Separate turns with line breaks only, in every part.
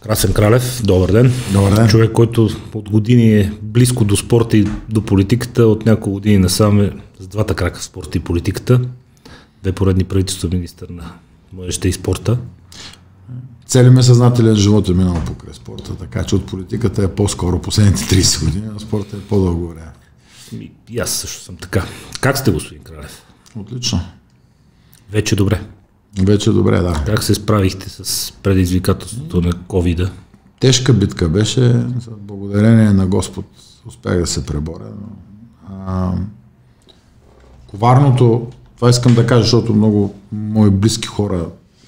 Красен Кралев, добър ден.
Добър ден.
Човек, който от години е близко до спорта и до политиката, от няколко години насам е с двата крака в спорта и политиката. Две поредни правителства, министър на младежта и спорта.
Целият ми съзнателен живот е минал покрай спорта, така че от политиката е по-скоро последните 30 години, а спорта е по-дълго време.
И аз също съм така. Как сте, господин Кралев?
Отлично.
Вече добре.
Вече добре, да.
Как се справихте с предизвикателството на ковида?
Тежка битка беше, благодарение на Господ успях да се преборя. Коварното, това искам да кажа, защото много мои близки хора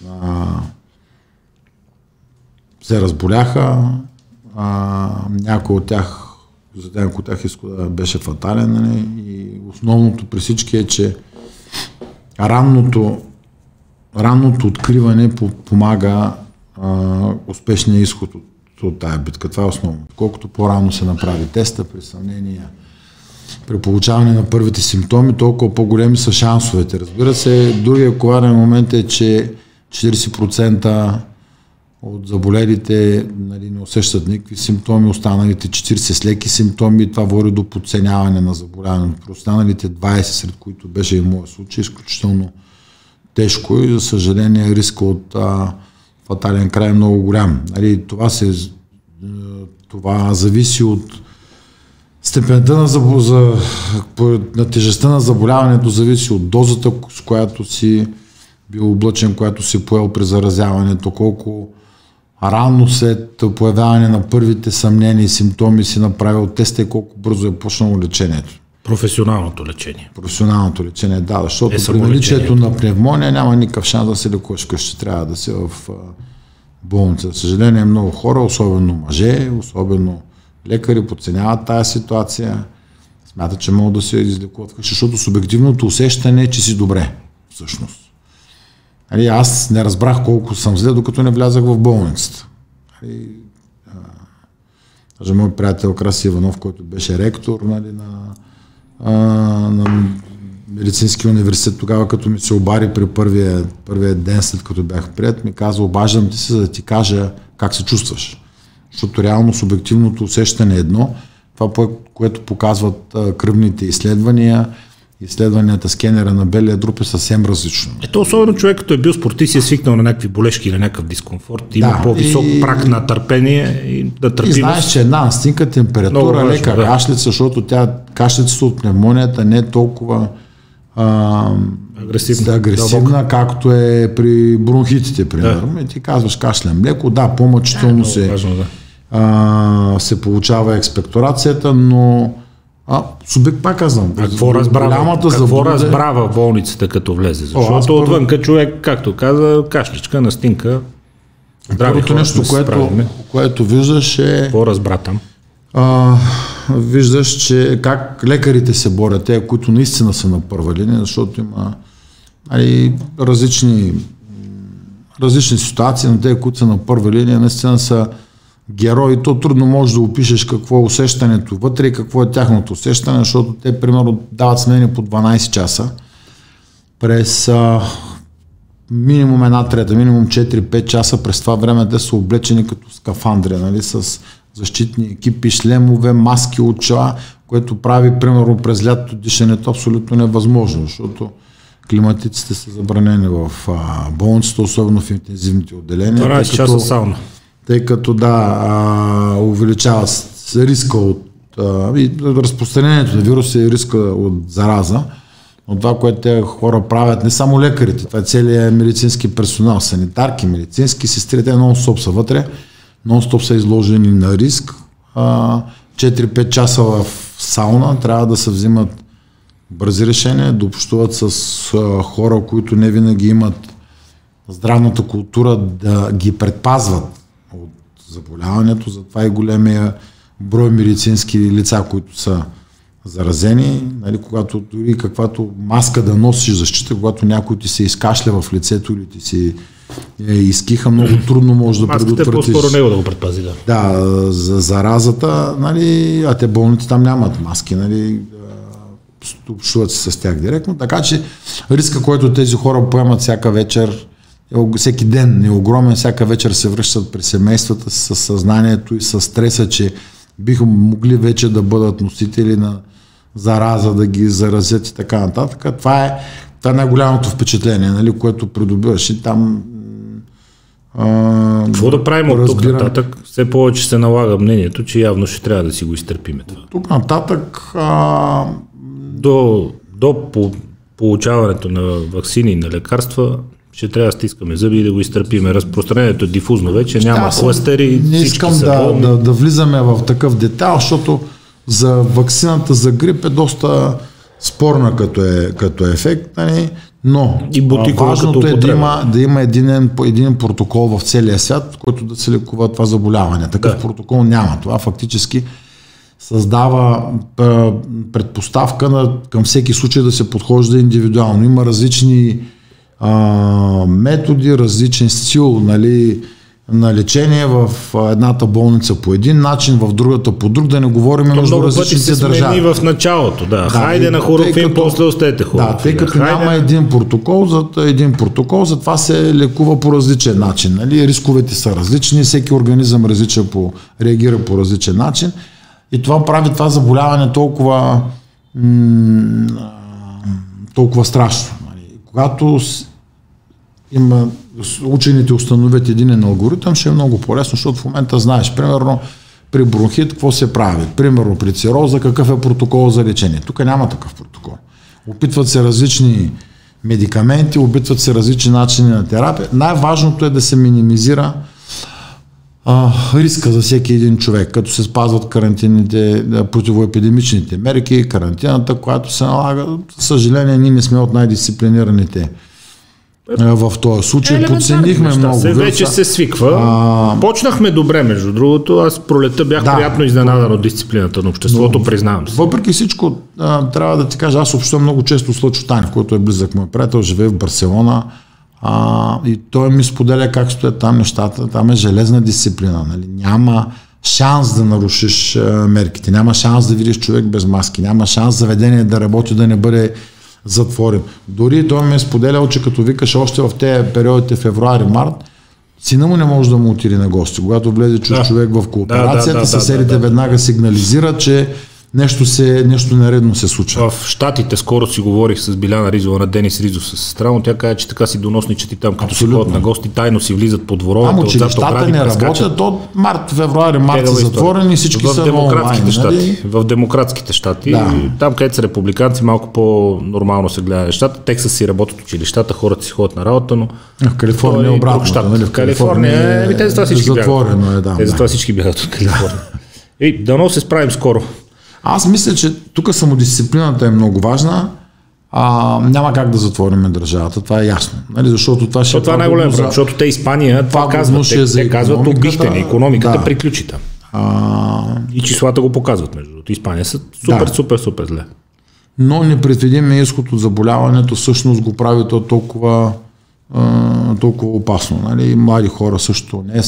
се разболяха, някой от тях, за някой от тях изхода беше фатален, нали? И основното при всички е, че ранното откриване помага успешния изход от тая битка. Това е основно. Колкото по-рано се направи теста, при съмнения, при получаване на първите симптоми, толкова по-големи са шансовете. Разбира се, другия коварен момент е, че 40% от заболелите, нали, не усещат никакви симптоми, останалите 40 с леки симптоми, това води до подценяване на заболяването. При останалите 20, сред които беше и моят случай, изключително тежко и за съжаление риска от фатален край е много голям. Нали, това зависи от степента на тежестта на заболяването, зависи от дозата, с която си бил облъчен, която си поел при заразяването, колко рано след появяване на първите съмнения и симптоми си направил теста и колко бързо е почнало лечението.
Професионалното лечение.
Професионалното лечение, да, защото при наличието на пневмония няма никакъв шанс да се лекуваш вкъщи, трябва да си в болница. За съжаление, много хора, особено мъже, особено лекари, подценяват тая ситуация, смятат, че могат да се излекуват вкъщи, защото субективното усещане е, че си добре, всъщност. Аз не разбрах колко съм зле, докато не влязах в болницата. Даже мой приятел Краси Иванов, който беше ректор, нали, на медицинския университет, тогава като ми се обади при първия ден, след като бях приет, ми каза: обаждам ти се, за да ти кажа как се чувстваш. Защото реално субективното усещане е едно, това, което показват кръвните изследвания, изследванията скенера на белия дроб е съвсем различно.
Ето, особено човек, като е бил спортист и е свикнал на някакви болешки или някакъв дискомфорт, има по-висок прак на търпение и да търпи.
И знаеш, че една настинка температура, лека кашлица, защото кашлицата от пневмонията не е толкова агресивна, както е при бронхитите, примерно. Да. И ти казваш кашлям леко, по-мъчително се получава експекторацията, но пак казвам.
Какво разбра в болницата, като влезе? Защото отвънка човек, както каза, кашличка, настинка.
Първото нещо, което виждаш е...
Какво разбра там?
Виждаш, че как лекарите се борят, те, които наистина са на първа линия, защото има различни ситуации, но те, които са на първа линия, наистина са герои. То трудно можеш да опишеш какво е усещането вътре и какво е тяхното усещане, защото те, примерно, дават сменени по 12 часа. През минимум една трета, минимум 4-5 часа през това време те са облечени като скафандри, нали, с защитни екипи, шлемове, маски, очила, което прави, примерно, през лятото дишането абсолютно невъзможно, защото климатиците са забранени в болницата, особено в интензивните отделения.
12 часа сауна.
Тъй като увеличава риска от разпространението на вируса и риска от зараза. От това, което те хора правят, не само лекарите, това е целият медицински персонал, санитарки, медицински сестри, те нон-стоп са вътре, нон-стоп са изложени на риск. 4-5 часа в сауна трябва да се взимат бързи решения, да общуват с хора, които не винаги имат здравната култура да ги предпазват от заболяването, затова и големия брой медицински лица, които са заразени, нали, когато дори каквато маска да носиш защита, когато някой ти се изкашля в лицето или ти си изкиха, много трудно може да предотвратиш.
Маската е по-скоро него да го предпази, да.
Да, за заразата, нали, а те болните там нямат маски, нали, общуват се с тях директно, така че риска, който тези хора поемат всяка вечер, всеки ден е огромен, всяка вечер се връщат при семействата с съзнанието и с стреса, че биха могли вече да бъдат носители на зараза, да ги заразят и така нататък. Това е най-голямото впечатление, нали, което придобиваш и там.
Какво да правим от тук нататък? Все повече се налага мнението, че явно ще трябва да си го изтърпиме това.
Тук нататък
до получаването на ваксини и на лекарства ще трябва да стискаме зъби и да го изтърпиме. Разпространението е дифузно вече, няма клъстери.
Не искам да влизаме в такъв детайл, защото за ваксината за грип е доста спорна като ефект, нали? Но важното е да има един протокол в целия свят, който да се лекува това заболяване. Такъв протокол няма. Това фактически създава предпоставка към всеки случай да се подхожда индивидуално. Има различни методи, различен стил, нали, на лечение, в едната болница по един начин, в другата по друг, да не говорим между различните държави.
В началото, хайде на хлорофин, после остете хлорофин.
Тъй като няма един протокол, затова се лекува по различен начин. Нали? Рисковете са различни, всеки организъм реагира по различен начин и това прави това заболяване толкова страшно. Когато учените установят един алгоритъм, ще е много по-лесно, защото в момента знаеш, примерно при бронхит какво се прави, примерно при цироза какъв е протокол за лечение. Тук няма такъв протокол. Опитват се различни медикаменти, опитват се различни начини на терапия. Най-важното е да се минимизира риска за всеки един човек, като се спазват карантинните, противоепидемичните мерки, карантината, която се налага. За съжаление, ние не сме от най-дисциплинираните в този случай. Подценихме много.
Вече се свиква. Почнахме добре, между другото. Аз пролета бях приятно изненадан от дисциплината на обществото, признавам се.
Въпреки всичко, трябва да ти кажа, аз общувам много често с Лъчо Танев, който е близък мой приятел, живее в Барселона. И той ми споделя как стоят там нещата. Там е железна дисциплина. Нали? Няма шанс да нарушиш мерките, няма шанс да видиш човек без маски, няма шанс заведение да работи, да не бъде затворен. Дори той ми е споделял, че като викаш още в тези периодите февруари-март, сина му не може да му отиде на гости. Когато влезе човек в кооперацията, съседите веднага сигнализират, че нещо нередно се случва.
В Щатите скоро си говорих с Биляна Ризова на Денис Ризов със сестра, но тя каза, че така си доносничат и там, като си ходят на гости, тайно си влизат по дворовете.
Училищата не работят от февруари-март са затворени и всички са онлайн.
В демократските щати, там където са републиканци, малко по-нормално се гледа нещата. Тексас си работят училищата, хората си ходят на работа, но
в Калифорния е обратно.
В Калифорния те затова всички бягат от Калифорния. Дано се справим скоро.
Аз мисля, че тук самодисциплината е много важна. Няма как да затворим държавата, това е ясно. Нали? Защото това
е най-голям проблем, защото те Испания това казват. Те казват, убихте ни, икономиката приключи там. И числата го показват, между другото. Испания са супер зле.
Но непредвидимият изход от заболяването всъщност го прави то толкова опасно. Нали? И млади хора също. Не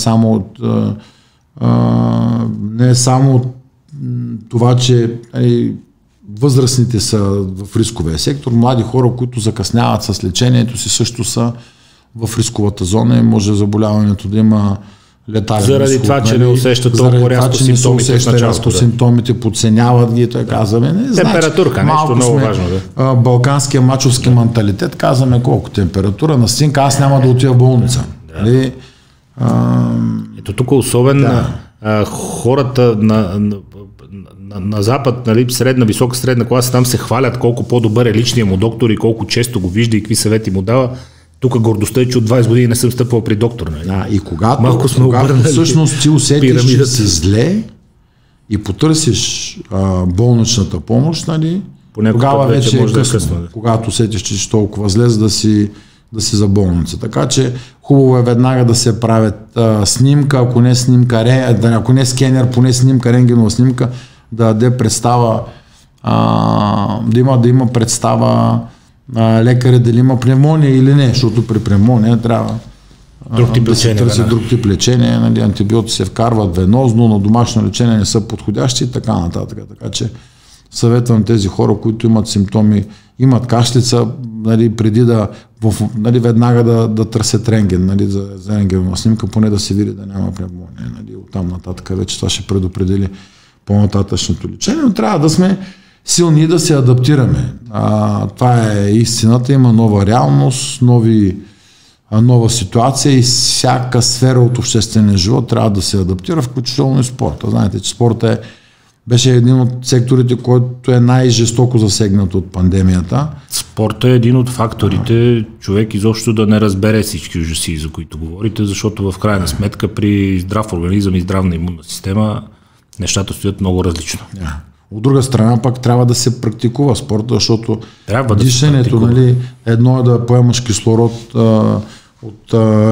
е само от това, че възрастните са в рисковия сектор, млади хора, които закъсняват с лечението си, също са в рисковата зона и може заболяването да има летален изход.
Заради това, че не усещат толкова рязко
симптомите, подценяват ги, той казваме.
Температурка, нещо много важно.
Балканския мачовски менталитет, казваме колко температура, настинка, аз няма да отида в болница.
Ето тук особено хората на Запад, нали, висока средна класа, там се хвалят колко по-добър е личният му доктор и колко често го вижда и какви съвети му дава. Тук гордостта е, че от 20 години не съм стъпвал при доктор. Нали?
И когато всъщност ти усетиш, че си зле и потърсиш болничната помощ, нали, тогава вече е късно. Когато усетиш, че си толкова зле, за да си за болница. Така че хубаво е веднага да се правят снимка, ако не скенер, поне снимка, рентгенова снимка, да даде представа, да има представа лекаря дали има пневмония или не, защото при пневмония трябва да се търси друг тип лечение, нали, антибиотици се вкарват венозно, на домашно лечение не са подходящи и така нататък. Така че съветвам тези хора, които имат симптоми, имат кашлица, нали, преди да нали, веднага да търсят рентген, нали, за рентгенова снимка, поне да се види да няма пневмония. Нали, оттам нататък вече това ще предопредели по-нататъчното лечение, но трябва да сме силни и да се адаптираме. Това е истината, има нова реалност, нова ситуация и всяка сфера от обществения живот трябва да се адаптира, включително и спорта. Знаете, че спорта беше един от секторите, който е най-жестоко засегнат от пандемията.
Спорта е един от факторите човек изобщо да не разбере всички ужаси, за които говорите, защото в крайна сметка при здрав организъм и здравна имунна система нещата стоят много различно.
От друга страна пък трябва да се практикува спорта, защото дишането, нали, едно е да поемаш кислород в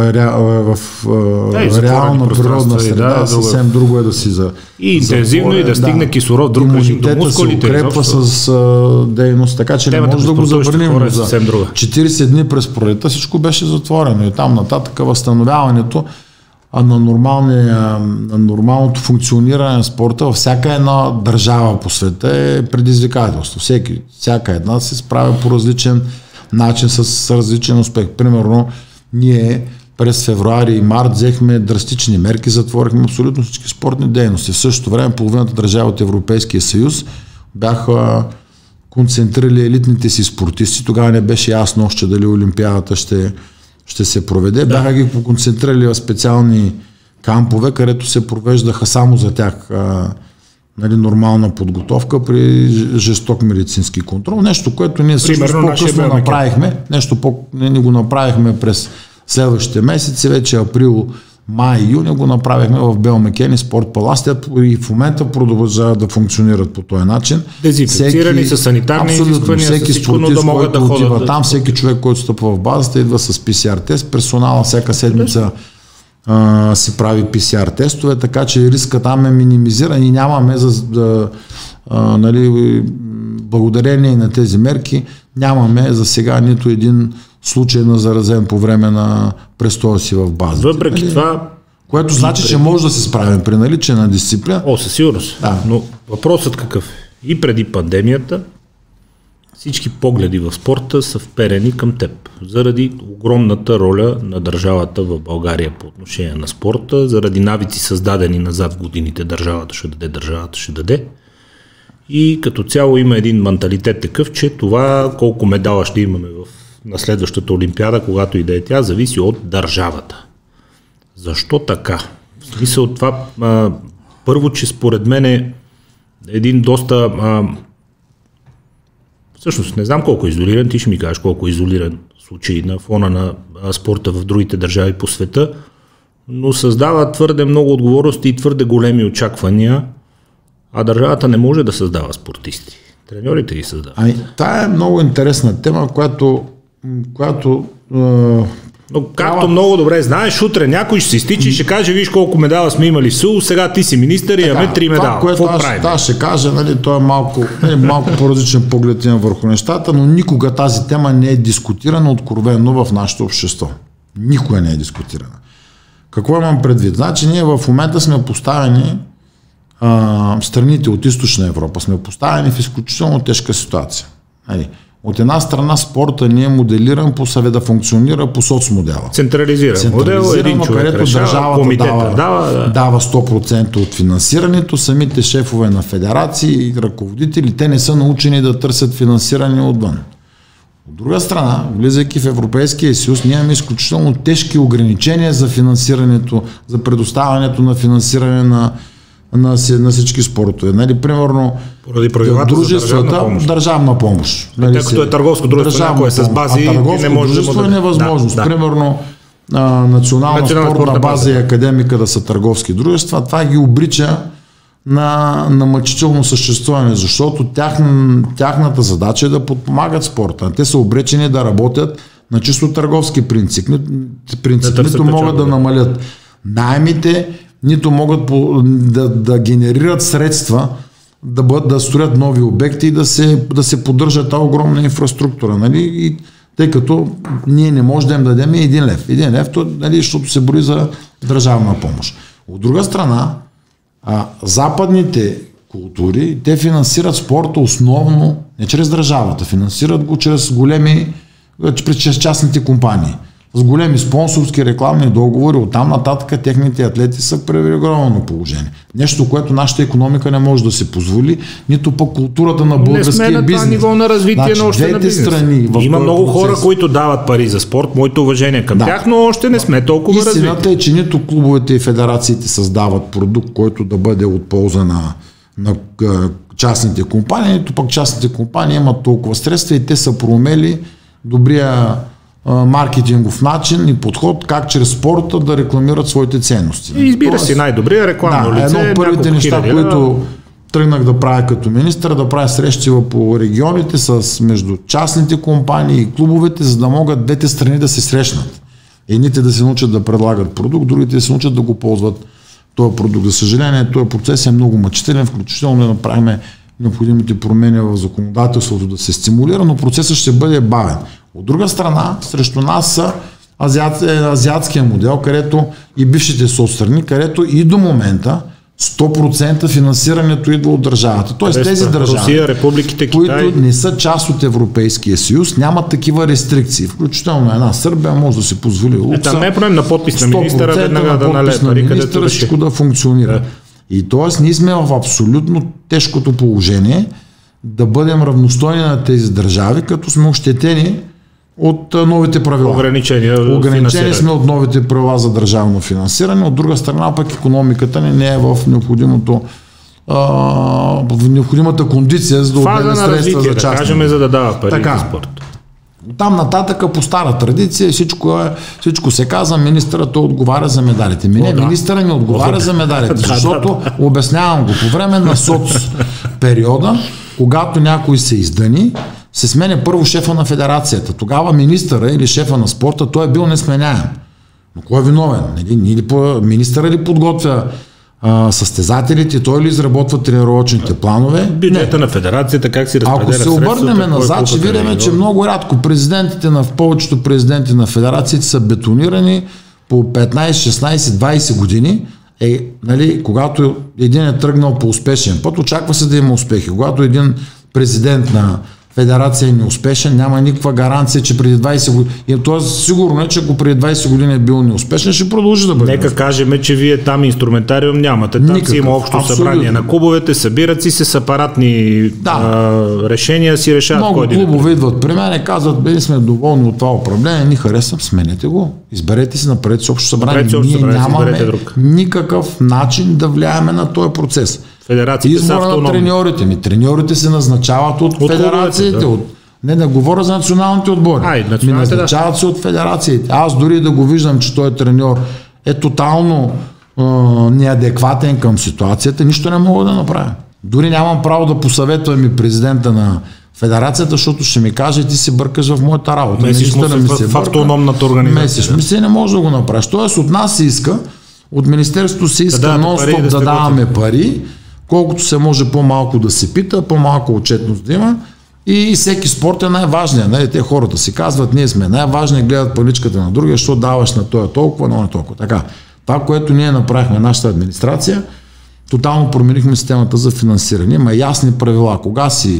реална природна среда, съвсем друго е да си
и интензивно и да стигне кислород, друг режим до мускулите.
Укрепва с дейност, така че не може да го забраним. За 40 дни през пролета всичко беше затворено и там нататък възстановяването на нормалното функциониране на спорта във всяка една държава по света е предизвикателство. Всяка една се справя по различен начин, с различен успех. Примерно, ние през февруари и март взехме драстични мерки, затворихме абсолютно всички спортни дейности. В същото време половината държави от Европейския съюз бяха концентрирали елитните си спортисти. Тогава не беше ясно още дали Олимпиадата ще се проведе. Бяха ги концентрирали в специални кампове, където се провеждаха само за тях нали, нормална подготовка при жесток медицински контрол. Нещо, което ние всъщност по-късно направихме. Ние го направихме през следващите месеци, вече април, май, юни го направихме в Белмекен и Спорт Палас. И в момента продължават да функционират по този начин.
Дезинфекцирани с санитарни изисквания,
всеки спортист, който отива там, всеки човек, който стъпва в базата, идва с PCR тест. Персонала всяка седмица си прави PCR тестове, така че риска там е минимизиран и нямаме нали, благодарение на тези мерки нямаме за сега нито един случай на заразен по време на престоя си в базата.
Въпреки това,
което значи, че може да се справим при наличие на дисциплина.
Със сигурност. Да. Но въпросът какъв е? И преди пандемията всички погледи в спорта са вперени към теб, заради огромната роля на държавата в България по отношение на спорта, заради навици създадени назад в годините, държавата ще даде. И като цяло има един менталитет такъв, че това колко медала ще имаме на следващата Олимпиада, когато и да е тя, зависи от държавата. Защо така? В смисъл това, първо, че според мен е един доста... Всъщност не знам колко е изолиран, ти ще ми кажеш колко е изолиран случай на фона на спорта в другите държави по света, но създава твърде много отговорности и твърде големи очаквания, а държавата не може да създава спортисти. Треньорите ги създават.
Това е много интересна тема, която
но както много добре знаеш, утре някой ще се изтичи и ще каже, виж колко медала сме имали в СУЛ, сега ти си министър и имаме 3 медала.
Това, което аз ще кажа, нали, то е малко по-различен поглед върху нещата, но никога тази тема не е дискутирана откровено в нашето общество. Никога не е дискутирана. Какво имам предвид? Значи ние в момента сме поставени, страните от Източна Европа сме поставени в изключително тежка ситуация. Нали, от една страна спорта ни е моделиран да функционира по соцмодела.
Централизиран модел, един човек
където
решава,
държавата дава 100% от финансирането, самите шефове на федерации и ръководители, те не са научени да търсят финансиране отвън. От друга страна, влизайки в Европейския съюз, ние имаме изключително тежки ограничения за финансирането, за предоставянето на финансиране на всички спортове. Нали, примерно,
поради правилата
дружествата, държавна помощ.
Нали, тъй като е търговско дружество, някое с бази,
не може дружество е невъзможност. Примерно, национална спортна база и академика да са търговски дружества, това ги обрича на мъчително съществуване, защото тяхната задача е да подпомагат спорта. Те са обречени да работят на чисто търговски принцип. Нито могат да намалят наемите, нито могат да генерират средства, да строят нови обекти и да се поддържа тази огромна инфраструктура. Нали? И тъй като ние не можем да им дадем 1 лев. 1 лев, нали, защото се брои за държавна помощ. От друга страна, западните култури, те финансират спорта основно не чрез държавата, финансират го чрез големи през частните компании. С големи спонсорски рекламни договори, оттам нататък техните атлети са в привилегировано положение. Нещо, което нашата икономика не може да се позволи, нито пък културата на българския бизнес. Не сме на това
ниво на развитие, но още на бизнес. Има много хора, които дават пари за спорт, моето уважение към тях, но още не сме толкова развити.
Истината е, че нито клубовете и федерациите създават продукт, който да бъде от полза на частните компании, нито пък частните компании имат толкова средства и те са проумели добрия маркетингов начин и подход, как чрез спорта да рекламират своите ценности.
И избира си най-добрия рекламно лице.
Едно от първите неща, които тръгнах да правя като министър, да правя срещи по регионите между частните компании и клубовете, за да могат двете страни да се срещнат. Едните да се научат да предлагат продукт, другите да се научат да го ползват този продукт. За съжаление, този процес е много мъчителен, включително да направим необходимите промени в законодателството да се стимулира, но процесът ще бъде бавен. От друга страна, срещу нас са азиатския модел, където и бившите соцстрани, където и до момента 100% финансирането идва от държавата. Тоест тези държави,
Русия, републиките, Китай,
които не са част от Европейския съюз, нямат такива рестрикции. Включително една Сърбия може да си позволи лукса.
Там не е проблем на подпис на министъра, веднага да налее пари, където да
всичко да функционира. И т.е. ние сме в абсолютно тежкото положение да бъдем равностойни на тези държави, като сме ощетени от новите правила. Ограничени сме от новите правила за държавно финансиране. От друга страна пък икономиката ни не е в необходимата кондиция, за да отнеме средства за частни.
Да кажем, за да дава пари за спорт.
Там нататък по стара традиция всичко се казва, министърът той отговаря за медалите. Министърът не отговаря за медалите, защото обяснявам го. По време на соцпериода, когато някой се издъни, се сменя първо шефа на федерацията. Тогава министъра или шефа на спорта, той е бил несменяем. Но кой е виновен? Министъра ли подготвя състезателите, той ли изработва тренировъчните планове?
Бюджета на федерацията, как си разпределя средствата?
Ако се обърнем назад, ще видим, че много рядко повечето президенти на федерациите са бетонирани по 15, 16, 20 години. Когато един е тръгнал по успешен път, очаква се да има успехи. Когато един президент на федерация е неуспешен, няма никаква гаранция, че преди 20 години... Тоест сигурно е, че ако преди 20 години е бил неуспешен, ще продължи да бъде.
Нека кажем, че вие там инструментариум нямате. Там си има общо събрание на клубовете, събират си се с апаратни решения, си решават
много кой клубове идват при мен и казват, ние сме доволни от това управление, ни харесвам, сменете го. Изберете си, направете си общо събрание. Ние нямаме никакъв начин да влияеме на този процес. Избора на треньорите. Треньорите се назначават от федерациите. Не да говоря за националните отбори. Назначават се от федерациите. Аз дори да го виждам, че той треньор е тотално неадекватен към ситуацията, нищо не мога да направя. Дори нямам право да посъветвам и президента на федерацията, защото ще ми каже, ти се бъркаш в моята работа.
Месиш му се в автономната организация.
Месиш не може да го направиш. Тоест от нас се иска, от министерството се иска нон-стоп да даваме пари, колкото се може по-малко да се пита, по-малко отчетност да има и всеки спорт е най-важният. Те хората си казват, ние сме най-важни, гледат паричката на другия, що даваш на този толкова, но не толкова. Така, това, което ние направихме нашата администрация, тотално променихме системата за финансиране. Има ясни правила, кога си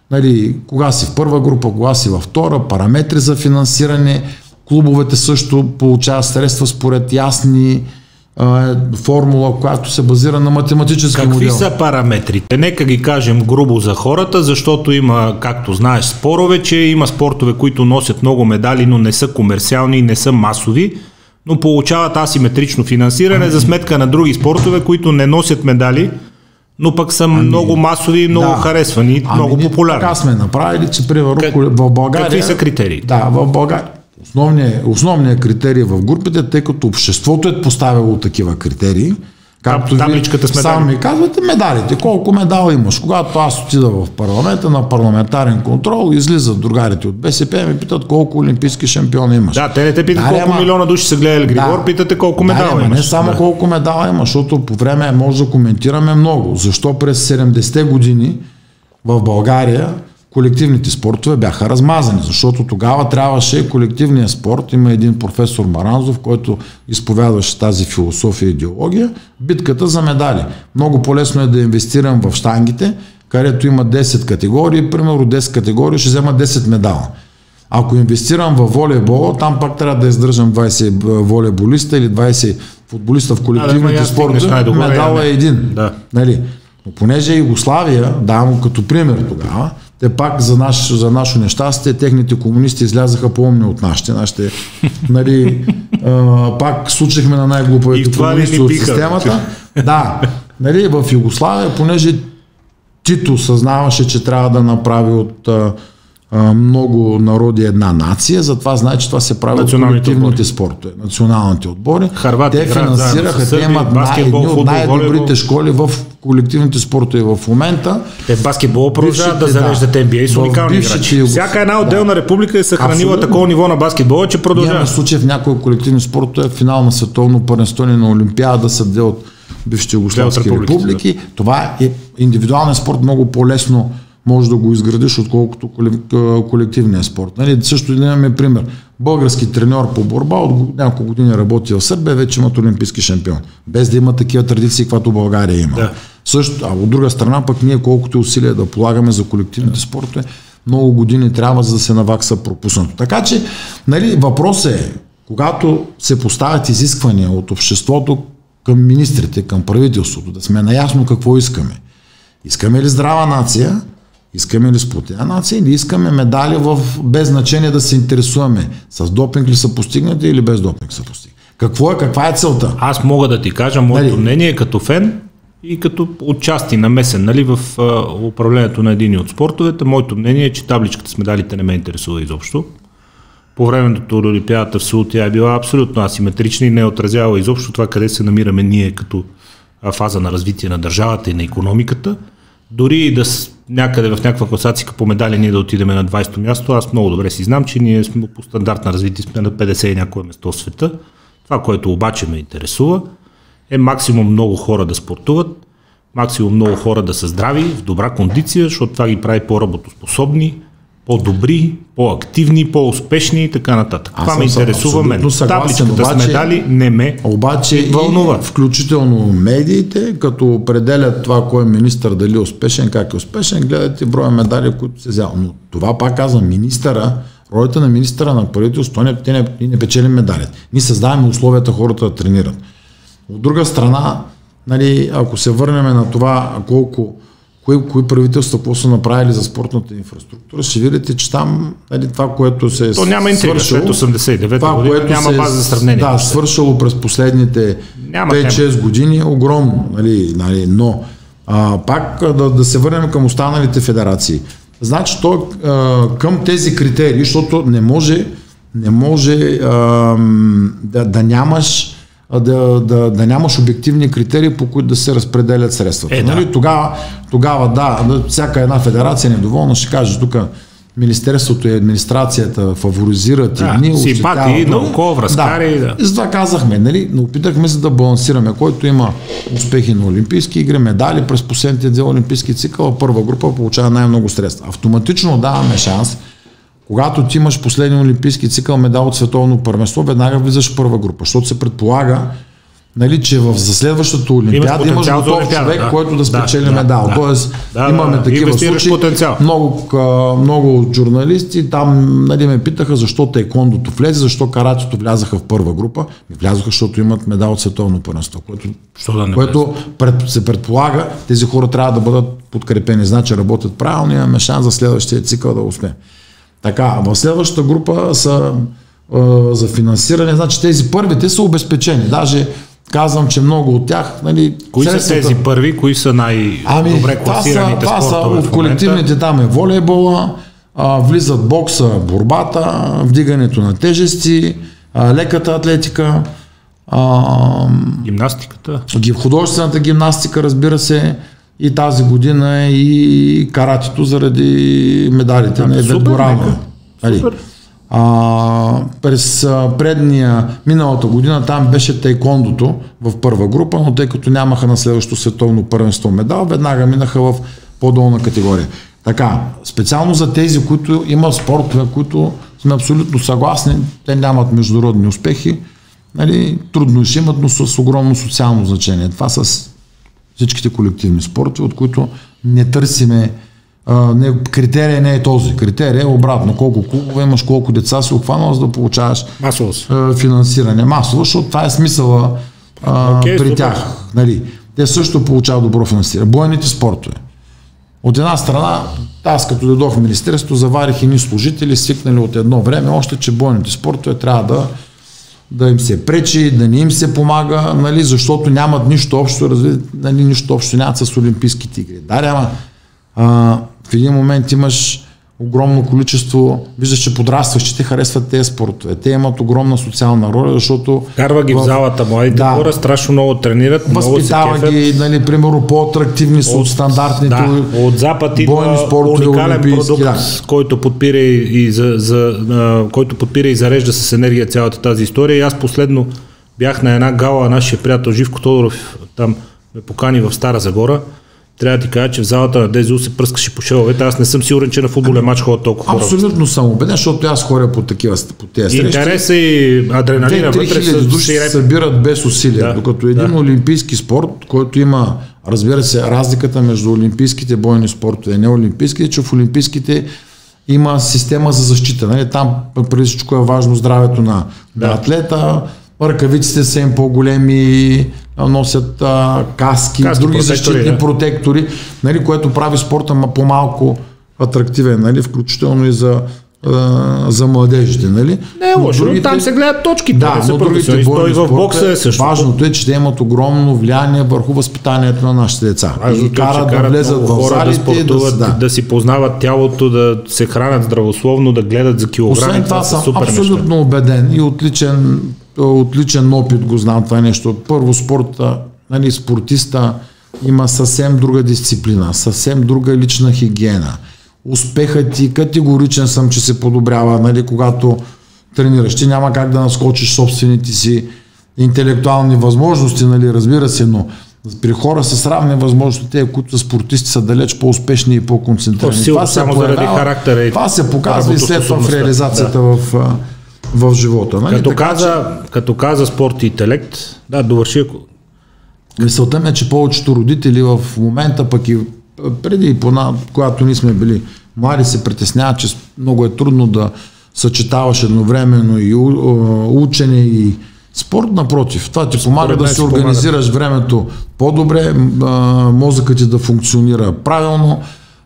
в първа група, кога си във втора, параметри за финансиране, клубовете също получават средства според ясни формула, която се базира на математически модел.
Какви са параметрите? Нека ги кажем грубо за хората, защото има, както знаеш, спорове, че има спортове, които носят много медали, но не са комерциални и не са масови, но получават асиметрично финансиране за сметка на други спортове, които не носят медали, но пък са много масови и много харесвани, много популярни.
Така сме направили, че примерно в България...
Какви са критерии?
Да, в България Основният критерий в групите, тъй като обществото е поставило такива критерии, както
табличката с медали.
Само ми казвате медалите, колко медала имаш. Когато аз отида в парламента на парламентарен контрол, излизат другарите от БСП и ме питат колко олимпийски шампиони имаш.
Да, те не те питат колко милиона души са гледали Григор, питате колко медала имаш.
Не само колко медала имаш, защото по време може да коментираме много. Защо през 70-те години в България колективните спортове бяха размазани, защото тогава трябваше колективния спорт, има един професор Маранзов, който изповядваше тази философия и идеология, битката за медали. Много по-лесно е да инвестирам в щангите, където има 10 категории, примерно 10 категории ще взема 10 медала. Ако инвестирам в волейбола, там пак трябва да издържам 20 волейболиста или 20 футболиста в колективните спорти, медал е един.
Да.
Нали? Но понеже Югославия, давам като пример тогава, те пак за наше нещастие, техните комунисти излязаха по-умни от нашите. Нали, пак случихме на най-глупавите комунисти от системата. Да, нали, в Югославия, понеже Тито съзнаваше, че трябва да направи от много народи една нация, затова знае, че това се прави от колективните спортове, националните отбори. Те финансираха, те имат едни от най-добрите школи в колективните спортове в момента.
Те баскетбол продължават да зареждат NBA с уникални играчи. Всяка една отделна република е съхранила такова ниво на баскетбола, че продължава.
Имаме случай в някои колективни спортове, финал на световно първенство на Олимпиада са две от бившите югославски републики. Това е индивидуален спорт, много по-лесно може да го изградиш, отколкото колективния спорт. Нали, също да имаме пример. Български треньор по борба от няколко години работи в Сърбия, вече имат олимпийски шампион. Без да има такива традиции, каквато България има. Да. Също, а от друга страна пък ние колкото усилия да полагаме за колективните спортове, много години трябва, за да се навакса пропуснато. Така че, нали, въпросът е, когато се поставят изисквания от обществото към министрите, към правителството, да сме наясно какво искаме. Искаме ли здрава нация? Искаме ли сплотена нация или искаме медали без значение да се интересуваме с допинг ли са постигнати или без допинг са постигнати? Каква е целта?
Аз мога да ти кажа моето мнение като фен и като отчасти намесен, нали, в управлението на един от спортовете. Моето мнение е, че табличката с медалите не ме интересува изобщо. По времето на Олимпиадата в Сеул тя е била абсолютно асиметрична и не е отразявала изобщо това къде се намираме ние като фаза на развитие на държавата и на икономиката. Дори и да някъде в някаква класация по медали ние да отидем на 20-то място, аз много добре си знам, че ние сме по стандарт на развитие, сме на 50 и някое место в света. Това, което обаче ме интересува, е максимум много хора да спортуват, максимум много хора да са здрави, в добра кондиция, защото това ги прави по-работоспособни, по-добри, по-активни, по-успешни и така нататък. Това ме интересува мен. Табличката с медали не ме вълнува.
Включително медиите, като определят това кой е министър, дали е успешен, как е успешен, гледате броя медали, които се взял. Но това пак казвам, министъра, ролята на министъра на правителството, те не печелим медалите. Ние създаваме условията хората да тренират. От друга страна, нали, ако се върнем на това кои правителства какво са направили за спортната инфраструктура, ще видите, че там, нали, това, което се е
свършило... То няма интрига, след 89-та година няма база за сравнение.
Да, свършило през последните 5-6 години е огромно. Нали, но пак да се върнем към останалите федерации. Значи, към тези критерии, защото не може да нямаш да нямаш обективни критерии, по които да се разпределят средствата. Нали? Тогава всяка една федерация недоволна ще каже, тук Министерството и администрацията фаворизират едни,
симпатии, науко, връзкари.
Да. Затова казахме, нали? Но опитахме се да балансираме, който има успехи на олимпийски игри, медали през последните 2 олимпийски цикъла, първа група получава най-много средства. Автоматично даваме шанс, когато ти имаш последния олимпийски цикъл медал от световно първенство, веднага влизаш в първа група, защото се предполага, нали, че за следващата олимпиада имаш готов човек, който да спечели медал. Тоест, имаме такива случаи. Много журналисти там, нали, ме питаха защо таеквондото влезе, защо каратето влязаха в първа група. Влязаха, защото имат медал от световно първенство, което се предполага, тези хора трябва да бъдат подкрепени. Значи работят правилно, имаме шанс за следващия цикъл да успеем. Така, в следващата група са за финансиране, значи тези първите са обезпечени. Даже казвам, че много от тях... Нали,
кои са тези първи? Кои са най-добре класираните спортове?
От колективните там е волейбола, влизат бокса, борбата, вдигането на тежести, леката атлетика,
гимнастиката.
Художествената гимнастика, разбира се, и тази година е и каратето заради медалите на Евет Горанова. През миналата година там беше таеквондото в първа група, но тъй като нямаха на следващото световно първенство медал, веднага минаха в по-долна категория. Така, специално за тези, които имат спортове, които сме абсолютно съгласни, те нямат международни успехи, нали, трудно ще имат, но с огромно социално значение. Това с всичките колективни спорти, от които не търсиме Критерия не е този. Критерия е обратно. Колко клубове имаш, колко деца си обхванал, за да получаваш финансиране. Масово, защото това е смисъла при тях. Нали. Те също получават добро финансиране. Бойните спортове. От една страна, аз като дойдох в министерството, заварих едни служители, свикнали от едно време, още че бойните спортове трябва да им се пречи, да не им се помага, нали, защото нямат нищо общо, нали, нищо общо нямат с Олимпийските игри. Да, в един момент имаш огромно количество, виждаш, че подрастващите харесват тези спортове. Те имат огромна социална роля, защото...
Карва ги в залата, младите хора страшно много тренират,
възпитава ги, нали, примерно по-атрактивни са от стандартните
от запад идва уникален продукт, който подпира и зарежда с енергия цялата тази история. И аз последно бях на една гала, нашия приятел Живко Тодоров там ме покани в Стара Загора. Трябва да ти кажа, че в залата на ДЗУ се пръскаше по шеловете. Аз не съм сигурен, че на футболен матч ходят толкова хора.
Абсолютно съм убеден, защото аз ходя по тези срещи.
Интереса и адреналина вътре
са души се събират без усилия. Докато един олимпийски спорт, който има, разбира се, разликата между олимпийските бойни спортове и неолимпийските, че в олимпийските има система за защита. Нали? Там преди всичко е важно здравето на атлета, ръкавиците са им по-големи, носят каски, други защитни протектори, нали, което прави спорта по-малко атрактивен, нали, включително и за младежите. Нали?
Не е лошо, но там се гледат точки.
Да, но другите бойни спорта, важното е, че те имат огромно влияние върху възпитанието на нашите деца. И карат да влезат в залите,
да си познават тялото, да се хранят здравословно, да гледат за килограми.
Освен това съм абсолютно убеден и отличен опит го знам това нещо. Първо спорта, нали, спортиста има съвсем друга дисциплина, съвсем друга лична хигиена. Успехът ти категоричен съм, че се подобрява, нали, когато тренираш. Ти няма как да наскочиш собствените си интелектуални възможности, нали, разбира се, но при хора с равни възможности, те, които спортисти са далеч по-успешни и по-концентрирани. Това се показва и след това в реализацията в живота. Нали?
Като каза спорт и интелект, да, довърши.
Мисълта ми е, че повечето родители в момента, пък и преди, когато ние сме били млади, се притесняват, че много е трудно да съчетаваш едновременно и учене и спорт. Напротив, това ти помага да си организираш времето по-добре, мозъкът ти да функционира правилно,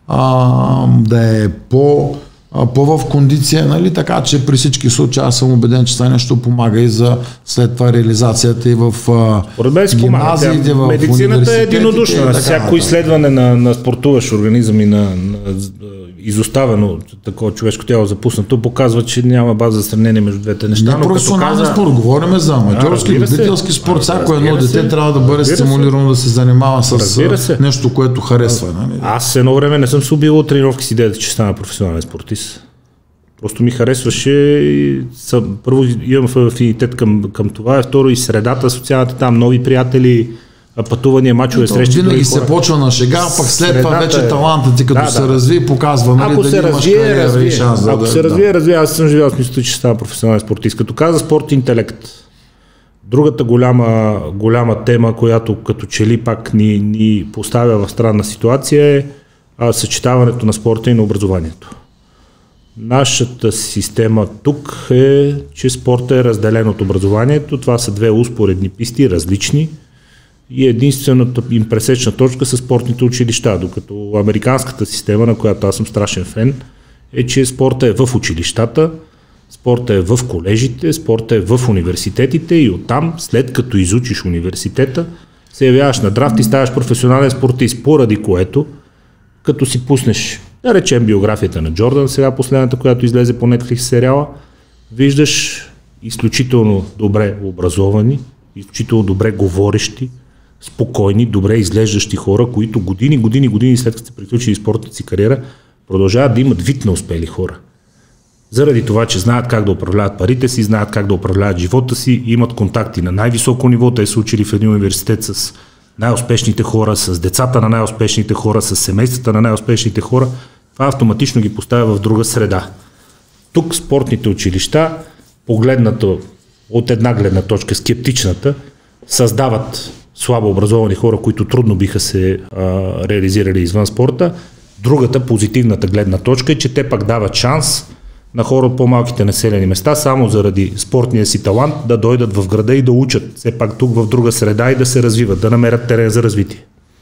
да е по-в кондиция, нали? Така че при всички случаи аз съм убеден, че това нещо помага и за след това реализацията и в гимназиите, в
медицината е единодушна. Всяко изследване на спортуващ организъм и на изоставено такова човешко тяло запуснато показва, че няма база за сравнение между двете неща.
Не професионален спорт, говорим за аматьорски, любителски спорт. Всяко едно дете трябва да бъде стимулирано да се занимава с нещо, което харесва. Нали?
Аз едно време не съм се убил от тренировки с идеята, че стана професионален спортист. Просто ми харесваше и първо имам афинитет към това, второ и средата, социалната там, нови приятели, пътувания, мачове, срещи.
Винаги се почва на шега, пък след това вече талантът ти като се разви, показва, нали, дали имаш кариера и шанс.
Ако се развие, аз съм живял с мисълта, че става професионален спортист. Като каза спорт и интелект, другата голяма тема, която като че ли пак ни поставя в странна ситуация е съчетаването на спорта и на образованието. Нашата система тук е, че спорта е разделен от образованието. Това са две успоредни писти, различни. И единствената им пресечна точка са спортните училища, докато американската система, на която аз съм страшен фен, е, че спорта е в училищата, спорта е в колежите, спорта е в университетите и оттам, след като изучиш университета, се явяваш на драфт и ставаш професионален спортист, поради което, като си пуснеш, да речем, биографията на Джордан, сега последната, която излезе по Netflix сериала, виждаш изключително добре образовани, изключително добре говорещи, спокойни, добре изглеждащи хора, които години след като са приключили спортната си кариера, продължават да имат вид на успели хора. Заради това, че знаят как да управляват парите си, знаят как да управляват живота си, имат контакти на най-високо ниво, те са учили в един университет с най-успешните хора, с децата на най-успешните хора, с семействата на най-успешните хора, това автоматично ги поставя в друга среда. Тук спортните училища, погледнато от една гледна точка, скептичната, създават слабо образовани хора, които трудно биха се реализирали извън спорта Другата, позитивната гледна точка е, че те пак дават шанс на хора от по-малките населени места, само заради спортния си талант, да дойдат в града и да учат все пак тук в друга среда и да се развиват, да намерят терен за развитие.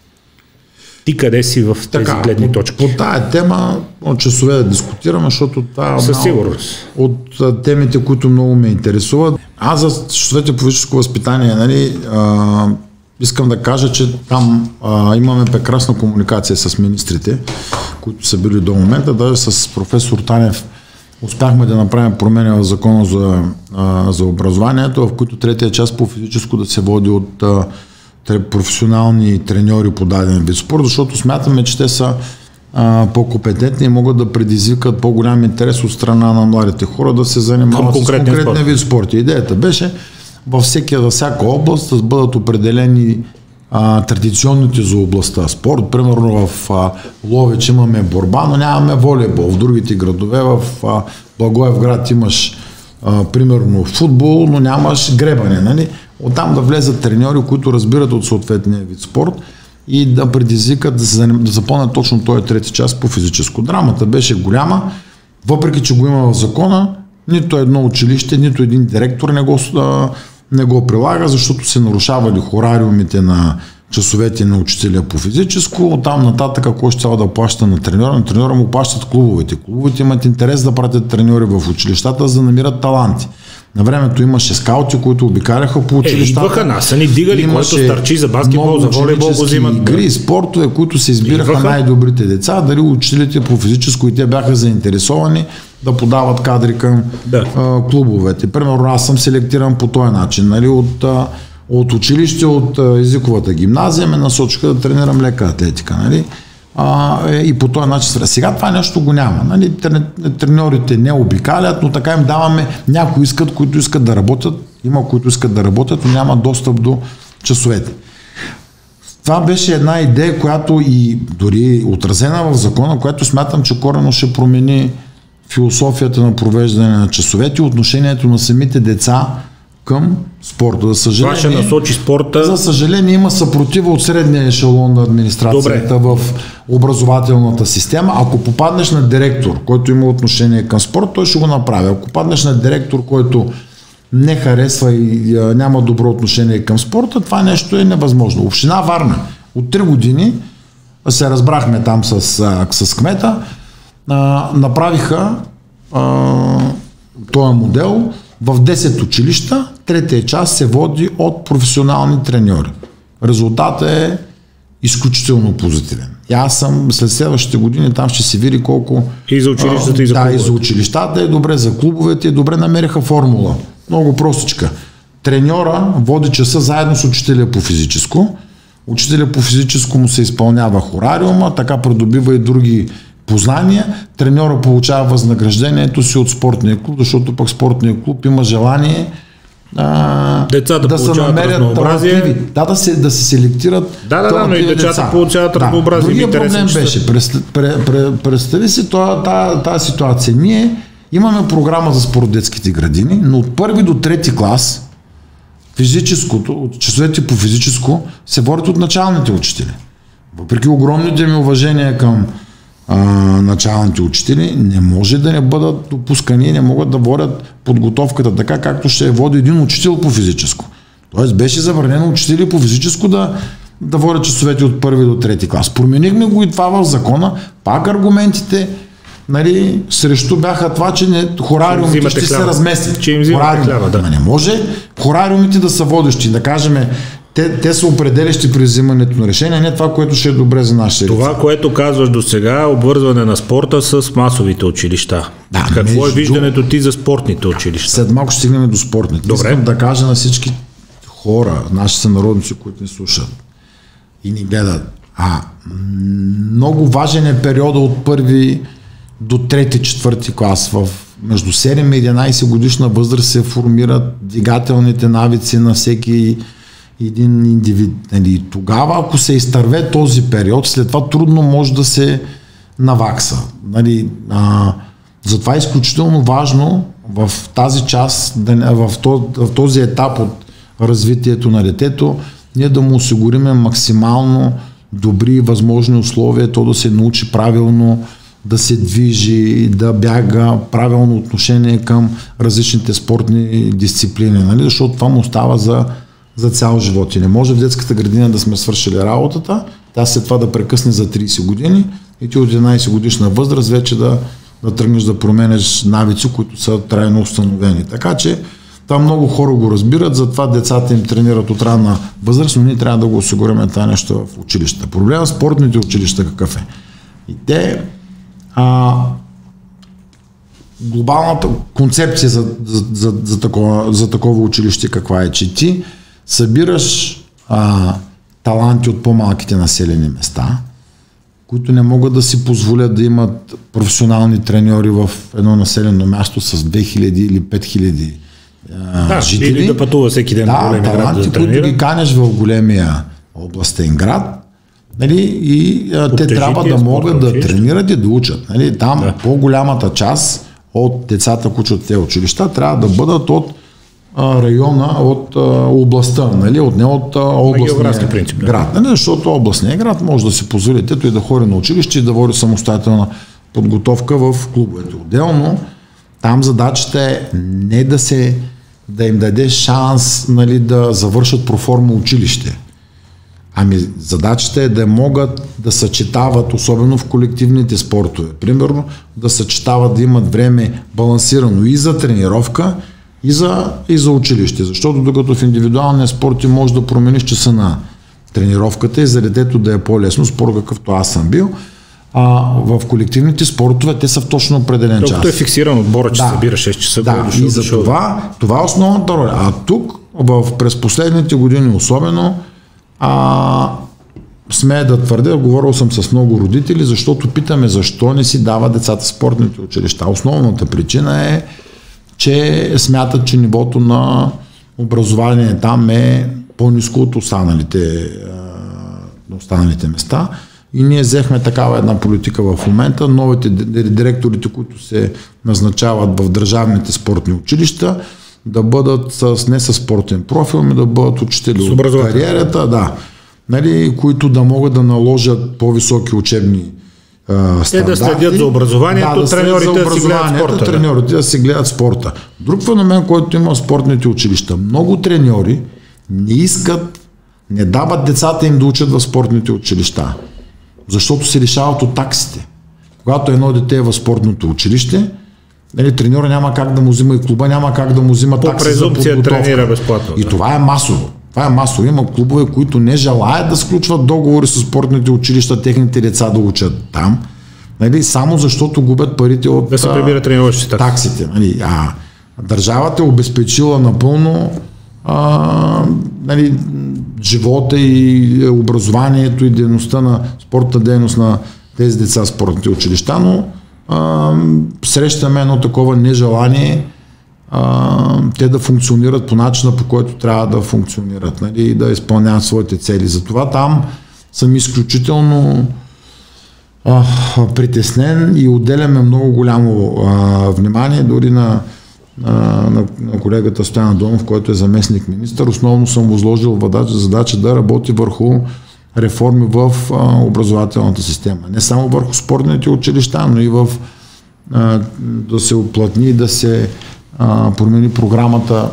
Ти къде си в тези гледни точки?
По тая тема от часове да дискутираме, защото това е от темите, които много ме интересуват. Аз за часовете по физическо възпитание, нали, искам да кажа, че там имаме прекрасна комуникация с министрите, които са били до момента. Даже с професор Танев успяхме да направим промени в закона за образованието, в които третия част по физическо да се води от професионални треньори по даден вид спорт, защото смятаме, че те са по-компетентни и могат да предизвикат по-голям интерес от страна на младите хора да се занимават с конкретния вид спорт. Идеята беше във всяка област да бъдат определени традиционните за областта спорт. Примерно в Ловеч имаме борба, но нямаме волейбол. В другите градове, в Благоевград имаш примерно футбол, но нямаш гребане. Нали? Оттам да влезат треньори, които разбират от съответния вид спорт и да предизвикат да запълнят точно този трети час по физическо. Драмата беше голяма, въпреки че го има в закона, нито едно училище, нито един директор не го прилага, защото се нарушавали хорариумите на часовете на учителя по физическо. Оттам нататък, ако ще трябва да плаща на треньора му плащат клубовете. Клубовете имат интерес да пратят треньори в училищата, за да намират таланти. На времето имаше скаути, които обикаляха по училищата.
Идваха нас, са ни дигали, който старчи за баскетбол, за волейбол го взимат.
Игри и спортове, които се избираха най-добрите деца, дали учителите по физическо и те бяха заинтересовани да подават кадри към клубовете. Примерно аз съм селектиран по този начин. Нали, от училище, от езиковата гимназия ме насочиха да тренирам лека атлетика. Нали? И по този начин. Сега това нещо го няма. Нали? Треньорите не обикалят, но така им даваме. Някои искат, които искат да работят. Има, които искат да работят, но няма достъп до часовете. Това беше една идея, която и дори отразена в закона, която смятам, че коренно ще промени философията на провеждане на часовете и отношението на самите деца към спорта. За съжаление,
това ще насочи спорта.
За съжаление има съпротива от средния ешелон на администрацията в образователната система. Ако попаднеш на директор, който има отношение към спорт, той ще го направи. Ако попаднеш на директор, който не харесва и няма добро отношение към спорта, това нещо е невъзможно. Община Варна от 3 години се разбрахме там с кмета, направиха този модел. В 10 училища третия час се води от професионални треньори. Резултатът е изключително позитивен. И аз съм след следващите години там ще се види колко...
И за училищата, и за клубовете.
Да, и за училищата е добре, за клубовете е добре, намериха формула. Много простичка. Треньора води часа заедно с учителя по физическо. Учителя по физическо му се изпълнява хорариума, така придобива и други познания. Треньора получава възнаграждението си от спортния клуб, защото пък спортния клуб има желание
децата
да се намерят талантливи. Да се селектират.
Но и децата получават разнообразие.
Другия проблем беше, представи си тази ситуация. Ние имаме програма за спорт детските градини, но от 1 до 3 клас физическото, часовете по физическо се водят от началните учители. Въпреки огромните ми уважения към началните учители, не може да не бъдат допускани, не могат да водят подготовката така, както ще води един учител по физическо. Тоест беше забранено учители по физическо да водят часовете от 1 до 3 клас. Променихме го и това в закона. Пак аргументите, нали, срещу бяха това, че хорариумите ще се разместят.
Че им взимате хляба, да.
Не може хорариумите да са водещи, да кажем, те са определящи при взимането на решение, не това, което ще е добре за нашите деца.
Това, което казваш до сега, е обвързване на спорта с масовите училища. Да, какво е виждането ти за спортните училища?
След малко ще стигнем до спортните. Добре. Искам да кажа на всички хора, наши сънародници, които ни слушат и ни гледат. Много важен е периода от 1 до 3-4 клас. Между 7 и 11 годишна възраст се формират двигателните навици на всеки един индивид. Нали, тогава, ако се изтърве този период, след това трудно може да се навакса. Нали, затова е изключително важно в тази част, в този етап от развитието на детето, ние да му осигуриме максимално добри възможни условия, то да се научи правилно да се движи, да бяга, правилно отношение към различните спортни дисциплини, нали? Защото това му става за цял живот. И не може в детската градина да сме свършили работата, тя след това да прекъсне за 30 години и ти от 11 годишна възраст вече да тръгнеш да променеш навици, които са трайно установени. Така че там много хора го разбират, затова децата им тренират от ранна възраст, но ние трябва да го осигурим това нещо в училищата. Проблемът с спортните училища какъв е? И те глобалната концепция за такова училище каква е, че ти събираш таланти от по-малките населени места, които не могат да си позволят да имат професионални треньори в едно населено място с 2000 или 5000 жители.
Или да пътува всеки ден в големия град да тренира.
Които ги канеш в големия областен град, нали, и те трябва да могат да тренират и да учат. Нали. Там по-голямата част от децата, които учат в тези училища, трябва да бъдат от района, от областта, нали, не от областния град. Нали, защото областния град може да си позволи тето и да ходи на училище и да води самостоятелна подготовка в клубовете. Отделно, там задачата е не да им даде шанс, нали, да завършат проформа училище. Ами задачата е да могат да съчетават, особено в колективните спортове. Примерно да съчетават, да имат време балансирано и за тренировка, и за училище. Защото докато в индивидуалния спорт ти можеш да промениш часа на тренировката и за детето да е по-лесно, спорт какъвто аз съм бил, в колективните спортове те са в точно определен час.
Докато е фиксиран отбора, че събира 6 часа.
Да, и за това е основната роля. А тук, през последните години особено, смея да твърдя, говорил съм с много родители, защото питаме защо не си дава децата спортните училища. Основната причина е, че смятат, че нивото на образование там е по-ниско от останалите места. И ние взехме такава една политика в момента. Новите директорите, които се назначават в държавните спортни училища, да бъдат не със спортен профил, но да бъдат учители от кариерата, нали, които да могат да наложат по-високи учебни стандарти.
Да следят за образованието, треньорите да си гледат спорта.
Треньорите да си гледат спорта. Друг феномен, който има в спортните училища. Много треньори не дават децата им да учат в спортните училища, защото се лишават от таксите. Когато едно дете е в спортното училище, треньора няма как да му взима и клуба няма как да му взима такси за подготовка.
Тренира безплатно.
И това е масово. Това е масово. Има клубове, които не желаят да сключват договори с спортните училища, техните деца да учат там, само защото губят парите от
да се прибират тренировъчните
таксите. Държавата е обезпечила напълно живота и образованието и дейността на спортна дейност на тези деца в спортните училища, но срещаме едно такова нежелание те да функционират по начина, по който трябва да функционират, и да изпълняват своите цели. Затова там съм изключително притеснен и отделяме много голямо внимание, дори на колегата Стоян Андонов, който е заместник министър. Основно съм възложил задача да работи върху реформи в образователната система. Не само върху спортните училища, но и да се уплътни, да се промени програмата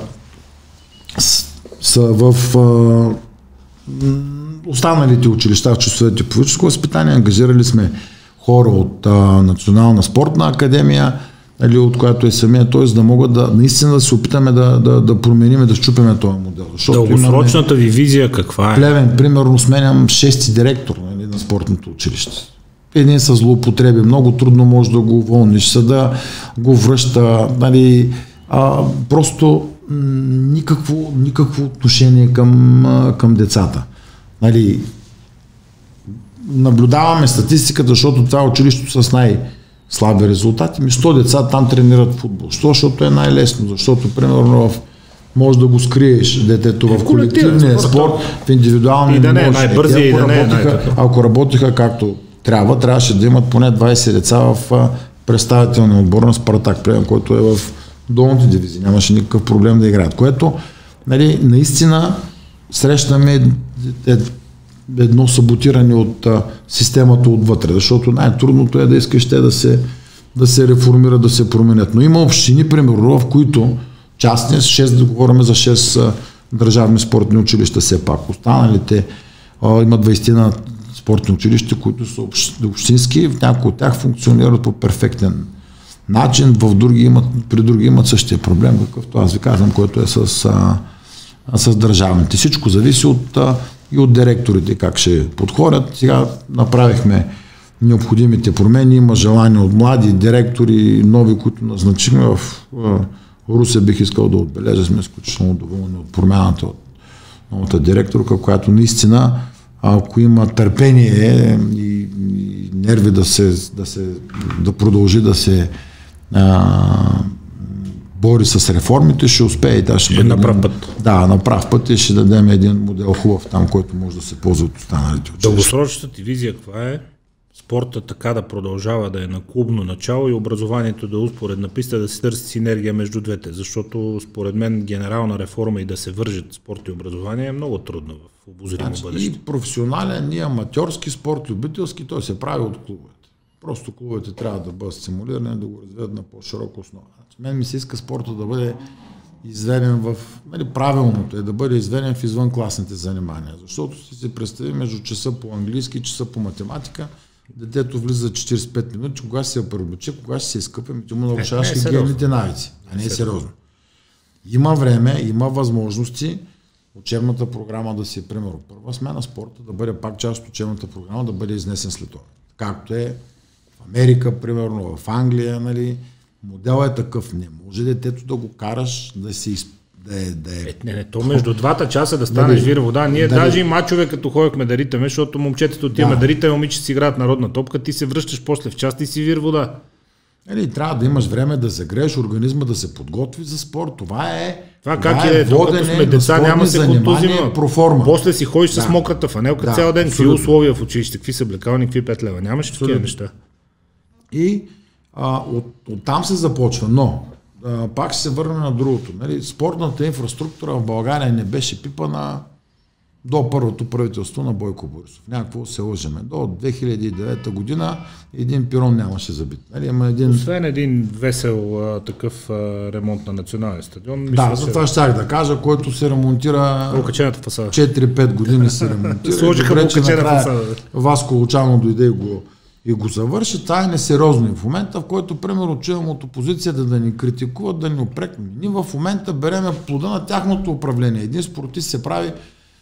в останалите училища в часовете по физическо възпитание. Ангажирали сме хора от Национална спортна академия, от която е самия, т.е. да могат наистина да се опитаме да променим, да счупиме този модел.
Дългосрочната ви визия каква е?
Плевен, примерно, сменям 6-ти директор на спортното училище. Един с злоупотреби, много трудно може да го уволниш, съда го връща, просто никакво отношение към децата. Наблюдаваме статистиката, защото това е училището с най-слаби резултати. 100 деца там тренират футбол. Защото е най-лесно, защото примерно може да го скриеш детето в колективния спорт, в индивидуалния
не е най-бързия и да не е най-така.
Ако работиха както трябваше да имат поне 20 деца в представителния отбор на Спартак, който е в долните дивизии. Нямаше никакъв проблем да играят. Което наистина срещаме едно саботиране от системата отвътре, защото най-трудното е да искаш те да се реформират, да се променят. Но има общини, примерно, в които частни, да говорим за 6 държавни спортни училища все пак. Останалите има 20 спортни училища, които са общински, в някои от тях функционират по перфектен начин, при други имат същия проблем, какъвто аз ви казвам, който е с държавните. Всичко зависи и от директорите как ще подходят. Сега направихме необходимите промени, има желание от млади директори, нови, които назначихме в Русе, бих искал да отбележа, сме изключително доволни от промяната от новата директорка, която наистина, ако има търпение и нерви да продължи да се бори с реформите, ще успее и тя ще бъде
на прав път.
Да, на прав път и ще дадем един модел хубав там, който може да се ползва от останалите училища.
Дългосрочната ти визия каква е? Спорта така да продължава да е на клубно начало и образованието да е успоредна писта, да се търси синергия между двете, защото според мен генерална реформа и да се вържат спорт и образование е много трудно в обозримо бъдеще.
И професионален, и аматьорски спорт, любителски, той се прави от клубовете. Просто клубовете трябва да бъдат стимулирани, да го разведат на по-широка основа. Мен ми се иска спорта да бъде изведен правилното е да бъде изведен в извънкласните занимания, защото си се представи между часа по английски и часа по математика, детето влиза 45 минути, кога ще се преобучи, кога ще се изкъпи, ти му научаваш хигиенните навици. А не е сериозно. Има време, има възможности учебната програма да си, примерно, първа смена спорта, да бъде пак част от учебната програма, да бъде изнесен след това. Както е в Америка, примерно, в Англия, нали, моделът е такъв. Не може детето да го караш да се
Не, то между двата часа да станеш вир вода. Ние даже и мачове, като ходихме да ритаме, защото момчетето отиваме да ритаме, момиче си играят народна топка, ти се връщаш после в час и си вир вода.
Трябва да имаш време да загрееш, организма да се подготви за спорт. Това
как е водене, сме деца, няма се контузия. После си ходиш с мократа фанелка цял ден. Какви условия в училище, какви са блекални, какви 5 лева. Нямаш такива неща.
И оттам се започва. Но пак ще се върнем на другото. Нали, спортната инфраструктура в България не беше пипана до първото правителство на Бойко Борисов. Някакво се лъжеме. До 2009 година един пирон нямаше забит. Нали,
освен един весел такъв ремонт на националния стадион.
За това щях да кажа, който се ремонтира 4-5 години се ремонтира.
Сложиха покачена фасада.
Васко Лучано дойде и го завърши. Това е несериозно в момента, в който, примерно, чуем от опозицията да ни критикуват, да ни опрекнат. Ние в момента береме плода на тяхното управление. Един спортист се прави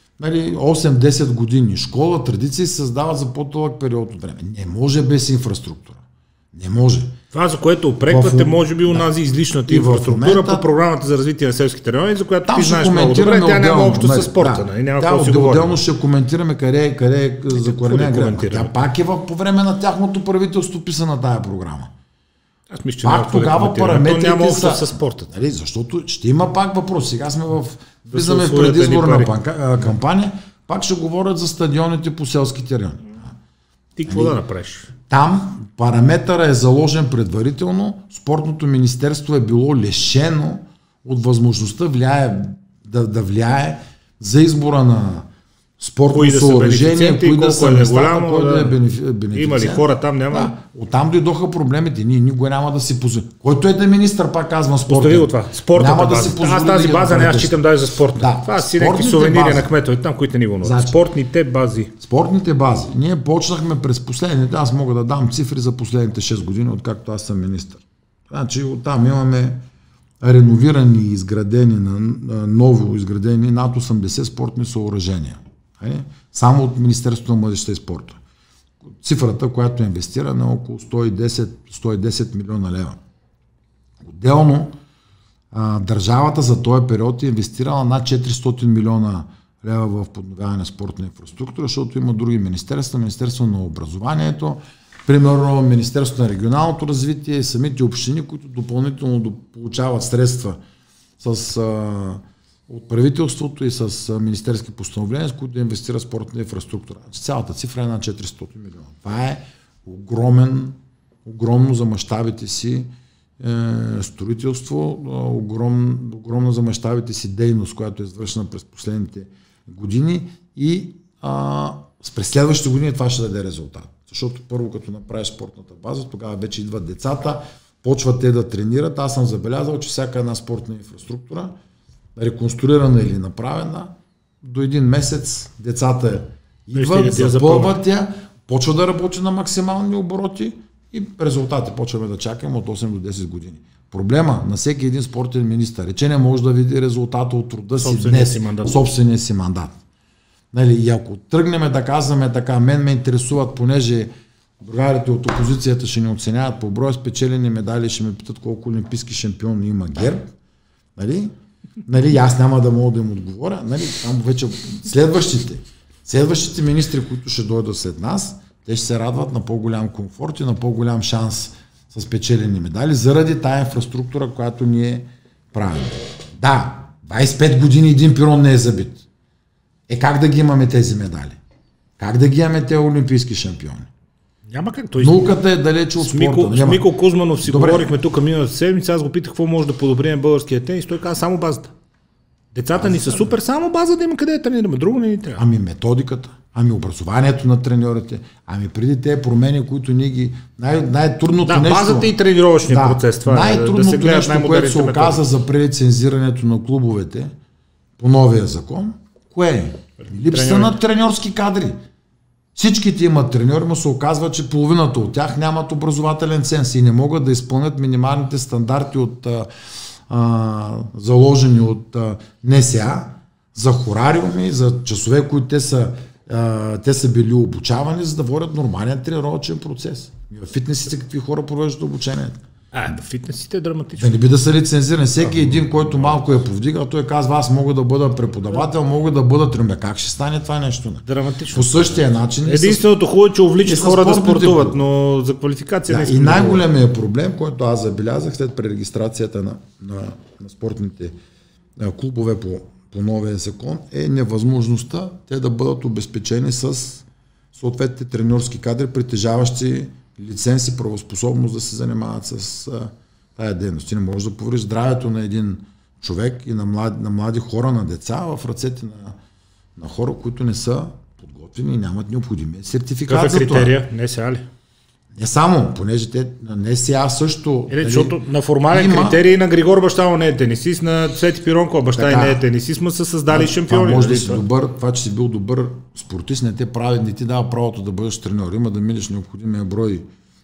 8-10 години. Школа, традиции се създават за по-дълъг период от време. Не може без инфраструктура. Не може.
Това, за което опреквате, може би унази излишната инфраструктура по програмата за развитие на селските райони, за която ти знаеш много добре, тя няма общо с спорта.
Отделно ще коментираме къде за коренния греб. Тя пак е по време на тяхното правителство писана тая програма.
Аз мисля, че
пак тогава параметрите са
със спорта.
Защото ще има пак въпрос. Сега сме влизаме в предизборна кампания, пак ще говорят за стадионите по селските райони.
Ти какво да направиш?
Там параметъра е заложен предварително, спортното министерство е било лишено от възможността да влияе за избора на спортно съоръжение, кои да са местата, кой да е бенефициент.
Има ли хора там? Няма.
Оттам дойдоха проблемите. Ние никога няма да си позволим. Който е да е министър, пак казвам, спорта.
Остави го това. Спортната база. Аз тази база не считам даже за спортна. Това си някакви сувенири на кметове, там, които не ни вълнуват. Спортните бази.
Спортните бази. Ние почнахме през последните, аз мога да дам цифри за последните 6 години, откакто аз съм министър. Значи оттам имаме реновирани и изградени, ново изградени над 80 спортни съоръжения. Само от Министерството на младежта и спорта. Цифрата, която е инвестирана, е около 110 милиона лева. Отделно държавата за този период е инвестирала над 400 милиона лева в подновяване на спортна инфраструктура, защото има други министерства, Министерство на образованието, примерно Министерство на регионалното развитие, самите общини, които допълнително получават средства от правителството и с министерски постановления, с които да инвестира в спортна инфраструктура. Цялата цифра е на 400 милиона. Това е огромно за мащабите си строителство, огромно за мащабите си дейност, която е извършена през последните години и през следващите години това ще даде резултат. Защото първо като направиш спортната база, тогава вече идват децата, почват те да тренират. Аз съм забелязал, че всяка една спортна инфраструктура, реконструирана или направена, до един месец децата идват, запълват я, почва да работи на максимални обороти и резултати почваме да чакаме от 8 до 10 години. Проблема на всеки един спортен министър е, че не може да види резултата от труда си днес, собствения си мандат. Нали, и ако тръгнем да казваме така, мен ме интересуват, понеже другарите от опозицията ще ни оценяват по броя спечелени медали, ще ме питат колко олимпийски шампиони има ГЕРБ, нали, аз няма да мога да им отговоря, нали, там вече следващите министри, които ще дойдат след нас, те ще се радват на по-голям комфорт и на по-голям шанс с спечелени медали, заради тая инфраструктура, която ние правим. Да, 25 години един пирон не е забит. Как да ги имаме тези медали? Как да ги имаме тези олимпийски шампиони?
Няма как.
Науката е далече от спорта.
С Мико Кузманов си говорихме тук миналата седмица, аз го питах какво може да подобрим българския тенис, той каза само базата. Децата ни са супер, само база да има къде да тренираме, друго не ни трябва.
Ами методиката, ами образованието на треньорите, ами преди тези промени, които ние ги... Най-трудното нещо...
базата и тренировъчния процес. Това
най-трудното нещо, което се оказа за прелицензирането на клубовете по новия закон, кое е? Липса на треньорски кадри. Всичките имат треньори, но се оказва, че половината от тях нямат образователен ценз и не могат да изпълнят минималните стандарти от заложени от НСА за хорариуми, за часове, които те са били обучавани, за да водят нормален тренировъчен процес. В фитнесите какви хора провеждат обучението?
В фитнесите е драматично.
Да не би да са лицензирани. Всеки един, който малко е повдигал, той казва, аз мога да бъда преподавател, мога да бъда тренер. Как ще стане това нещо?
Драматично.
По същия начин.
Единственото хубаво е, че увличат хора да спортуват, но за квалификация не
и най-големият проблем, който аз забелязах след пререгистрацията на спортните клубове по новия закон, е невъзможността те да бъдат обезпечени с съответните треньорски кадри, притежаващи лиценз и правоспособност да се занимават с тая дейност. Ти не можеш да повериш здравето на един човек и на млади хора, на деца в ръцете на хора, които не са подготвени и нямат необходимия сертификат.
Какъв е критерия? НСА ли?
Не само, понеже те на НСА също...
Защото на формален критерий на Григор баща не е тенисист, на Цвети Пиронкова баща не е тенисист, ма са създали шампиони.
Това може да си добър, това, че си бил добър спортист, не ти дава правото да бъдеш треньор. Има да минеш необходимия брой.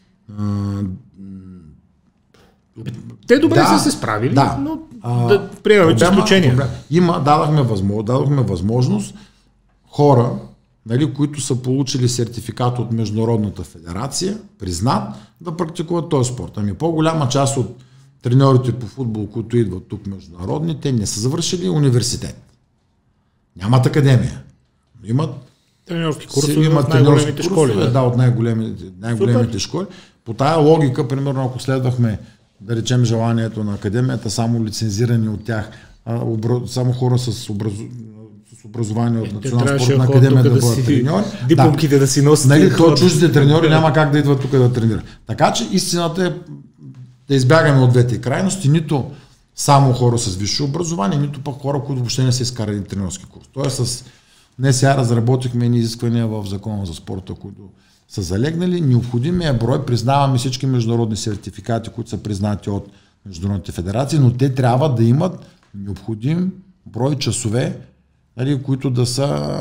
Те добре са се справили, но да приемаме изключения.
Дадохме възможност хора, които са получили сертификат от Международната федерация, признат, да практикуват този спорт. Ами по-голяма част от треньорите по футбол, които идват тук международни, те не са завършили университет. Нямат академия. Имат
треньорски курсове в най-големите школи.
От най-големите школи. По тая логика, примерно, ако следвахме, да речем, желанието на академията, само лицензирани от тях, само хора с образование от Национална спортна академия да бъдат треньори.
Дипломките да си носят.
То чуждите треньори няма как да идват тук да тренират. Така че истината е да избягаме от двете крайности, нито само хора с висше образование, нито пък хора, които въобще не са изкарали тренерски курс. Тоест днес сега разработихме изисквания в Закона за спорта, които са залегнали. Необходимия брой, признаваме всички международни сертификати, които са признати от международните федерации, но те трябва да имат необходим брой часове, които да са...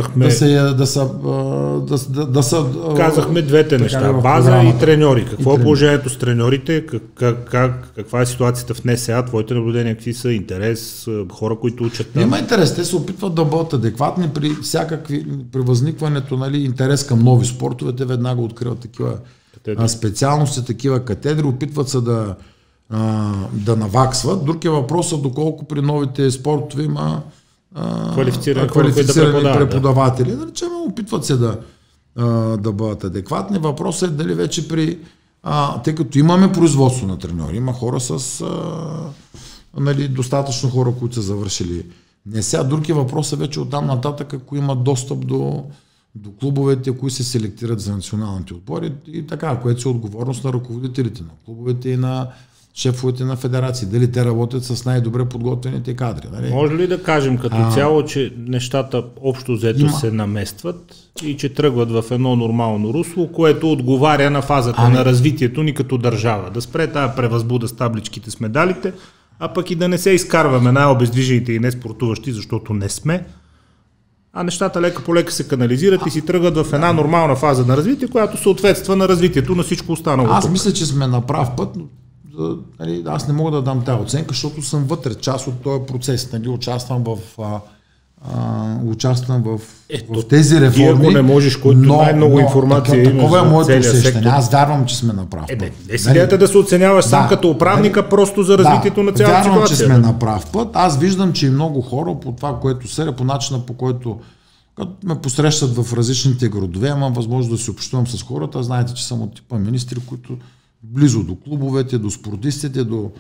Казахме двете неща. База и треньори. Какво е положението с треньорите? Каква е ситуацията в НСА? Твоите наблюдения какви са? Интерес? Хора, които учат там?
Има интерес. Те се опитват да бъдат адекватни при възникването, интерес към нови спортове. Те веднага откриват такива специалности, такива катедри. Опитват се да наваксват. Друг е въпросът доколко при новите спортове има квалифицирани преподаватели. Да речем, опитват се да бъдат адекватни. Въпросът е дали вече тъй като имаме производство на треньори, има хора с достатъчно хора, които са завършили. Не сега, други въпроса вече оттам нататък, ако имат достъп до клубовете, които се селектират за националните отбори и така, което е отговорност на ръководителите на клубовете и на шефовете на федерации, дали те работят с най-добре подготвените кадри. Нали?
Може ли да кажем като цяло, че нещата общо взето се наместват и че тръгват в едно нормално русло, което отговаря на фазата на развитието ни като държава? Да спре тая превъзбуда с табличките с медалите, а пък и да не се изкарваме най-обездвижените и неспортуващи, защото не сме, а нещата лека по лека се канализират и си тръгват в една нормална фаза на развитие, която съответства на развитието на всичко останало.
Аз мисля, че сме на прав път. Аз не мога да дам тази оценка, защото съм вътре, част от този процес. Участвам в тези реформи.
Ако не можеш, който най-много информация има
такова е моето усещане.
сектор.
Аз вярвам, че сме на прав път.
Идеята да се оценяваш сам като управника просто за развитието на цялата ситуация.
Вярвам, че сме на прав път. Аз виждам, че и много хора по това, което се по начина, по който като ме посрещат в различните градове, имам възможност да се общувам с хората. Знаете, че съм от типа министри, които близо до клубовете, до спортистите, до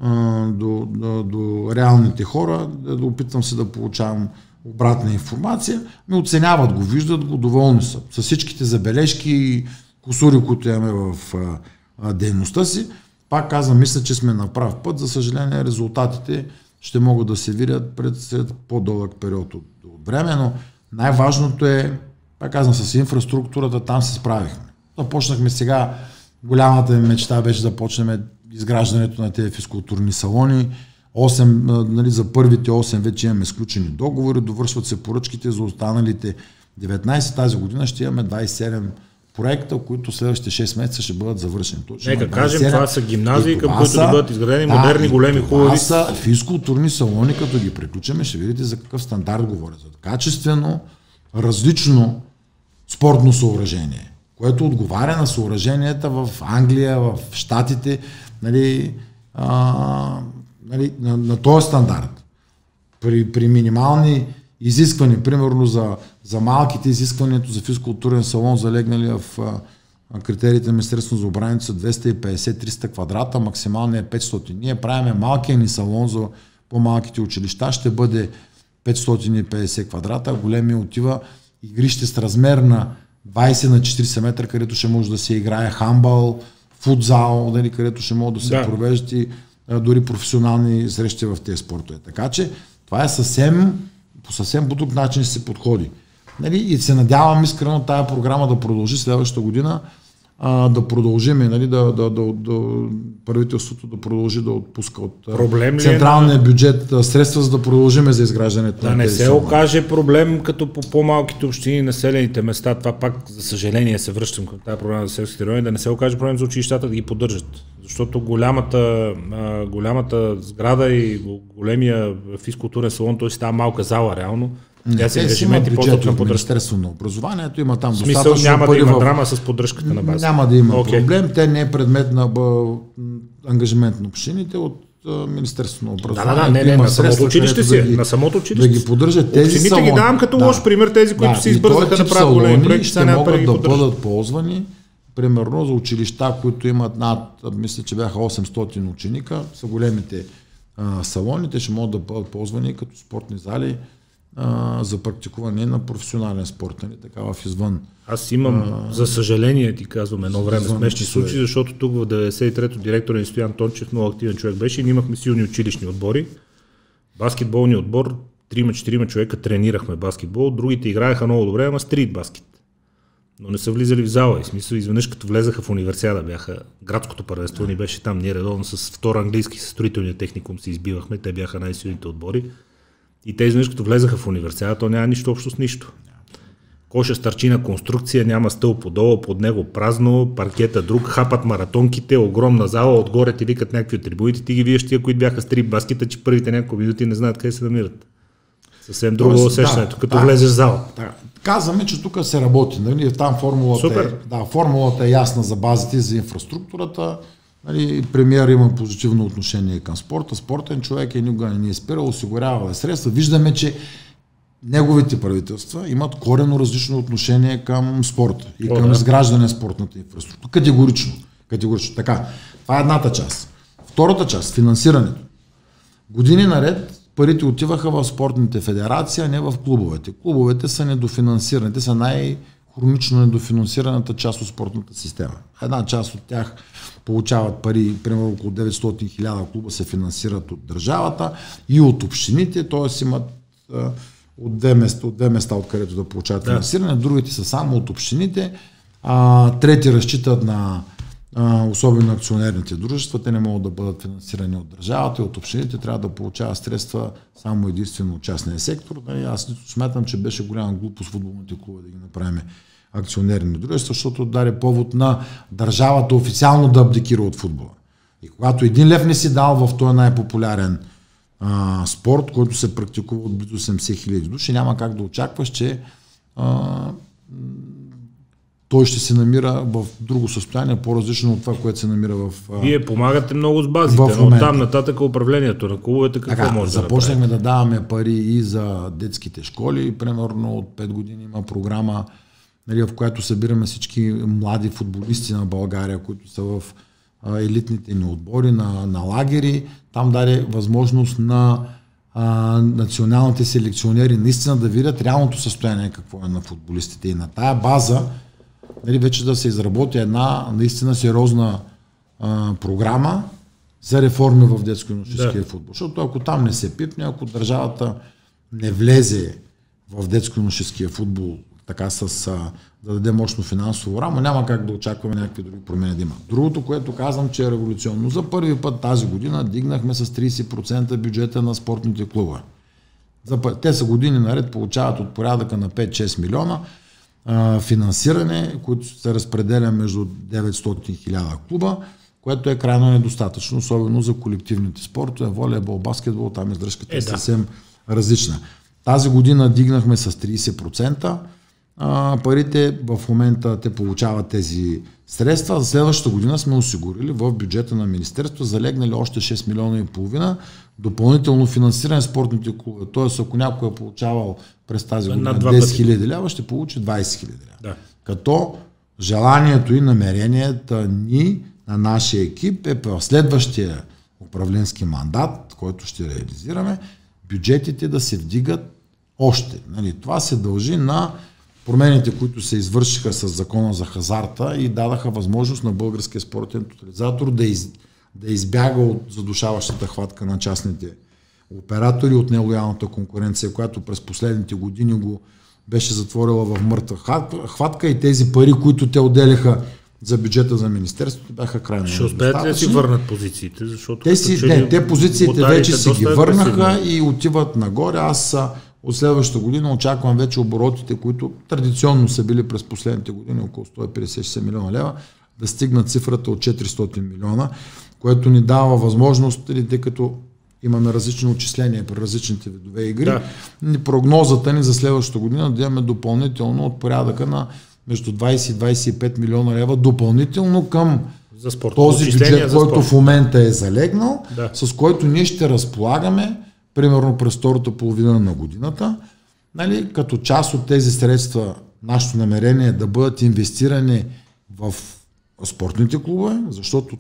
реалните хора, да опитвам се да получавам обратна информация, ме оценяват го, виждат го, доволни са. С всичките забележки и кусури, които имаме в дейността си. Пак казвам, мисля, че сме на прав път. За съжаление, резултатите ще могат да се видят след по-дълъг период от време, но най-важното е, пак казвам, с инфраструктурата там се справихме. Започнахме сега, голямата ми мечта беше да почнем изграждането на тези физкултурни салони. 8, за първите 8 вече имаме сключени договори, довършват се поръчките за останалите 19. Тази година ще имаме 27 проекта, които следващите 6 месеца ще бъдат завършени.
Нека кажем, това са гимназии, към които да бъдат изградени модерни, големи, хубави.
Това са физкултурни салони, като ги приключим, ще видите за какъв стандарт говоря. За качествено, различно спортно съоръжение, което отговаря на съоръженията в Англия, в Щатите, на този стандарт. При минимални изисквания, примерно за малките изискването за физкултурен салон, залегнали в критериите на Министерството за отбрана са 250-300 квадрата, максималният е 500. Ние правиме малкия ни салон за по-малките училища, ще бъде 550 квадрата, големия отива игрище с размер на 20 на 40 метра, където ще може да се играе хамбал, футзал, където ще могат да се провеждат и дори професионални срещи в тези спортове. Така че това е по съвсем друг начин се подходи. И се надявам искрено тая програма да продължи следващата година, да продължим, правителството да продължи да отпуска от централния бюджет средства, за да продължим за изграждането
на тези. Да не се окаже проблем като по по-малките общини и населените места, това пак за съжаление се връщам към тази програма за селските райони, да не се окаже проблем за училищата да ги поддържат. Защото голямата сграда и големия физкултурен салон, той си става малка зала реално.
Тя се ангажименти по-точно към Министерството на образованието, има там достатъчно
няма да има драма с поддръжката на база.
Няма да има проблем, те не е предмет на ангажимент на общините от Министерството на образованието.
На самото училище си, на самото училище.
Да ги поддържат тези
общините
салони.
Ги давам като лош пример, тези, които се избързаха да правят големи проекти,
ще могат да бъдат ползвани, примерно за училища, които имат мисля, че бяха 800 ученика, са големите салони, те ще могат да бъдат ползвани като спортни зали за практикуване на професионален спорт, така в извън.
Аз имам, за съжаление, ти казвам, едно време смешни случаи, защото тук в 93-то директор Стоян Тончев, много активен човек беше и ние имахме силни училищни отбори. Баскетболния отбор, 3-4 човека тренирахме баскетбол, другите играеха много добре, ама стрит баскет. Но не са влизали в зала. И смисъл, изведнъж като влезаха в универсиада, градското първенство ни беше там, ние редовно с втора английски, с строителния техникум се избивахме, те бяха най-силните отбори. И те изведнъж като влезаха в универсиада, то няма нищо общо с нищо. Коша стърчина конструкция, няма стълб подолу, под него празно, паркета друг, хапат маратонките, огромна зала, отгоре ти викат някакви атрибути, ти ги виеш тия, които бяха стрип баскета, че първите няколко минути не знаят къде се намират. Съвсем друго усещането, като влезеш в зала.
Казваме, че тук се работи. Там формулата е ясна за базите, за инфраструктурата. Премиер има позитивно отношение към спорта. Спортен човек никога не ни е спирал, осигурява средства. Виждаме, че неговите правителства имат коренно различно отношение към спорта и към изграждане на спортната инфраструктура. Категорично. Така. Това е едната част. Втората част, финансирането. Години наред парите отиваха в спортните федерации, а не в клубовете. Клубовете са недофинансирани. Те са хронично недофинансираната част от спортната система. Една част от тях получават пари, примерно около 900 000 клуба се финансират от държавата и от общините, т.е. имат от две места, откъдето да получават финансиране, другите са само от общините, трети разчитат на особено акционерните дружества, те не могат да бъдат финансирани от държавата и от общините, трябва да получават средства само единствено от частния сектор. Аз смятам, че беше голяма глупост футболните клубове да ги направим акционерни дружества, защото даде повод на държавата официално да абдикира от футбола. И когато един лев не си дал в този най-популярен спорт, който се практикува от близо 80 000 души, няма как да очакваш, че той ще се намира в друго състояние, по-различно от това, което се намира в
Вие помагате много с базите, но там нататък управлението на клубовете какво може да
започнахме да даваме пари и за детските школи. Примерно от 5 години има програма, нали, в която събираме всички млади футболисти на България, които са в елитните ни отбори, на лагери. Там даде възможност на националните селекционери наистина да видят реалното състояние какво е на футболистите. И на тая база, нали, вече да се изработи една наистина сериозна програма за реформи в детско-юношеския футбол. Защото ако там не се пипне, ако държавата не влезе в детско-юношеския футбол така да даде мощно финансово рамо, няма как да очакваме някакви други промени да има. Другото, което казвам, че е революционно, за първи път тази година дигнахме с 30% бюджета на спортните клубове. Те са години наред получават от порядъка на 5-6 милиона финансиране, които се разпределя между 900 000 клуба, което е крайно недостатъчно, особено за колективните спортове, волейбол, баскетбол, там издръжката е съвсем различна. Тази година дигнахме с 30%. Парите в момента те получават тези средства. За следващата година сме осигурили в бюджета на министерството, залегнали още 6 милиона и половина допълнително финансиране спортните клубове. Тоест, ако някой е получавал през тази година 10 000 лева, ще получи 20 000 лева. Да. Като желанието и намеренията ни на нашия екип е в следващия управленски мандат, който ще реализираме, бюджетите да се вдигат още. Нали, това се дължи на промените, които се извършиха с закона за хазарта и дадаха възможност на Българския спортен тотализатор да избяга от задушаващата хватка на частните оператори, от нелоялната конкуренция, която през последните години го беше затворила в мъртва хватка и тези пари, които те отделяха за бюджета за министерството, бяха крайно недостатъчни.
Ще успеят ли да си върнат позициите? Защото
те позициите вече си ги върнаха и отиват нагоре. Аз от следващата година очаквам вече оборотите, които традиционно са били през последните години около 150 милиона лева, да стигнат цифрата от 400 милиона, което ни дава възможност, тъй като имаме различни отчисления при различните видове игри, прогнозата ни за следващата година да имаме допълнително от порядъка на между 20 и 25 милиона лева допълнително към този бюджет, който в момента е залегнал, с който ние ще разполагаме примерно през втората половина на годината, нали, като част от тези средства нашето намерение е да бъдат инвестирани в спортните клубове, защото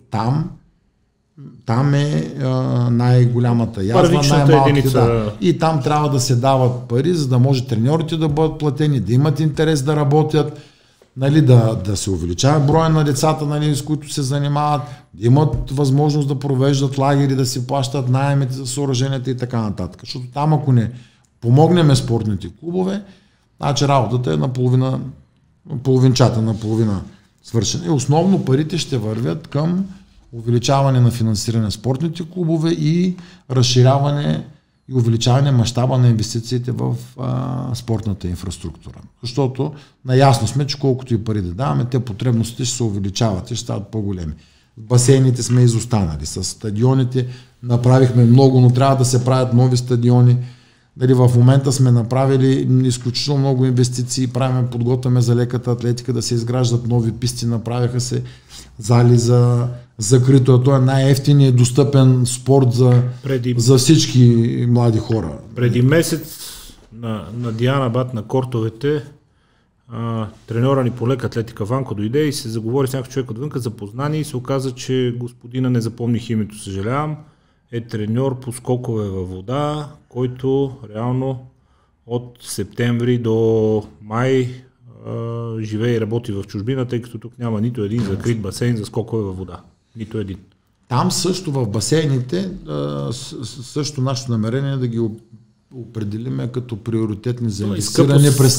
там е най-голямата язва, най-малките. И там трябва да се дават пари, за да може треньорите да бъдат платени, да имат интерес да работят, нали, да се увеличава броя на децата, нали, с които се занимават, да имат възможност да провеждат лагери, да си плащат наемите за съоръженията и така нататък. Защото там, ако не помогнем спортните клубове, значи работата е наполовина, половинчата, наполовина свършена. И основно парите ще вървят към увеличаване на финансиране на спортните клубове и разширяване и увеличаване мащаба на инвестициите в спортната инфраструктура. Защото наясно сме, че колкото и пари да даваме, те потребностите ще се увеличават и ще стават по-големи. Басейните сме изостанали. С стадионите направихме много, но трябва да се правят нови стадиони. Дали в момента сме направили изключително много инвестиции, подготвяме за леката атлетика да се изграждат нови писти, направиха се зали за закрито. Това е най-ефтиният достъпен спорт за всички млади хора.
Преди месец на Диана Бат на кортовете треньора ни по лека атлетика Ванко дойде и се заговори с някой човек отвънка за познание и се оказа, че господина, не запомних името, съжалявам, е треньор по скокове във вода, който реално от септември до май живее и работи в чужбина, тъй като тук няма нито един закрит басейн за скокове във вода. Нито един.
Там също в басейните, също нашето намерение е да ги определиме като приоритетни за инвестиране през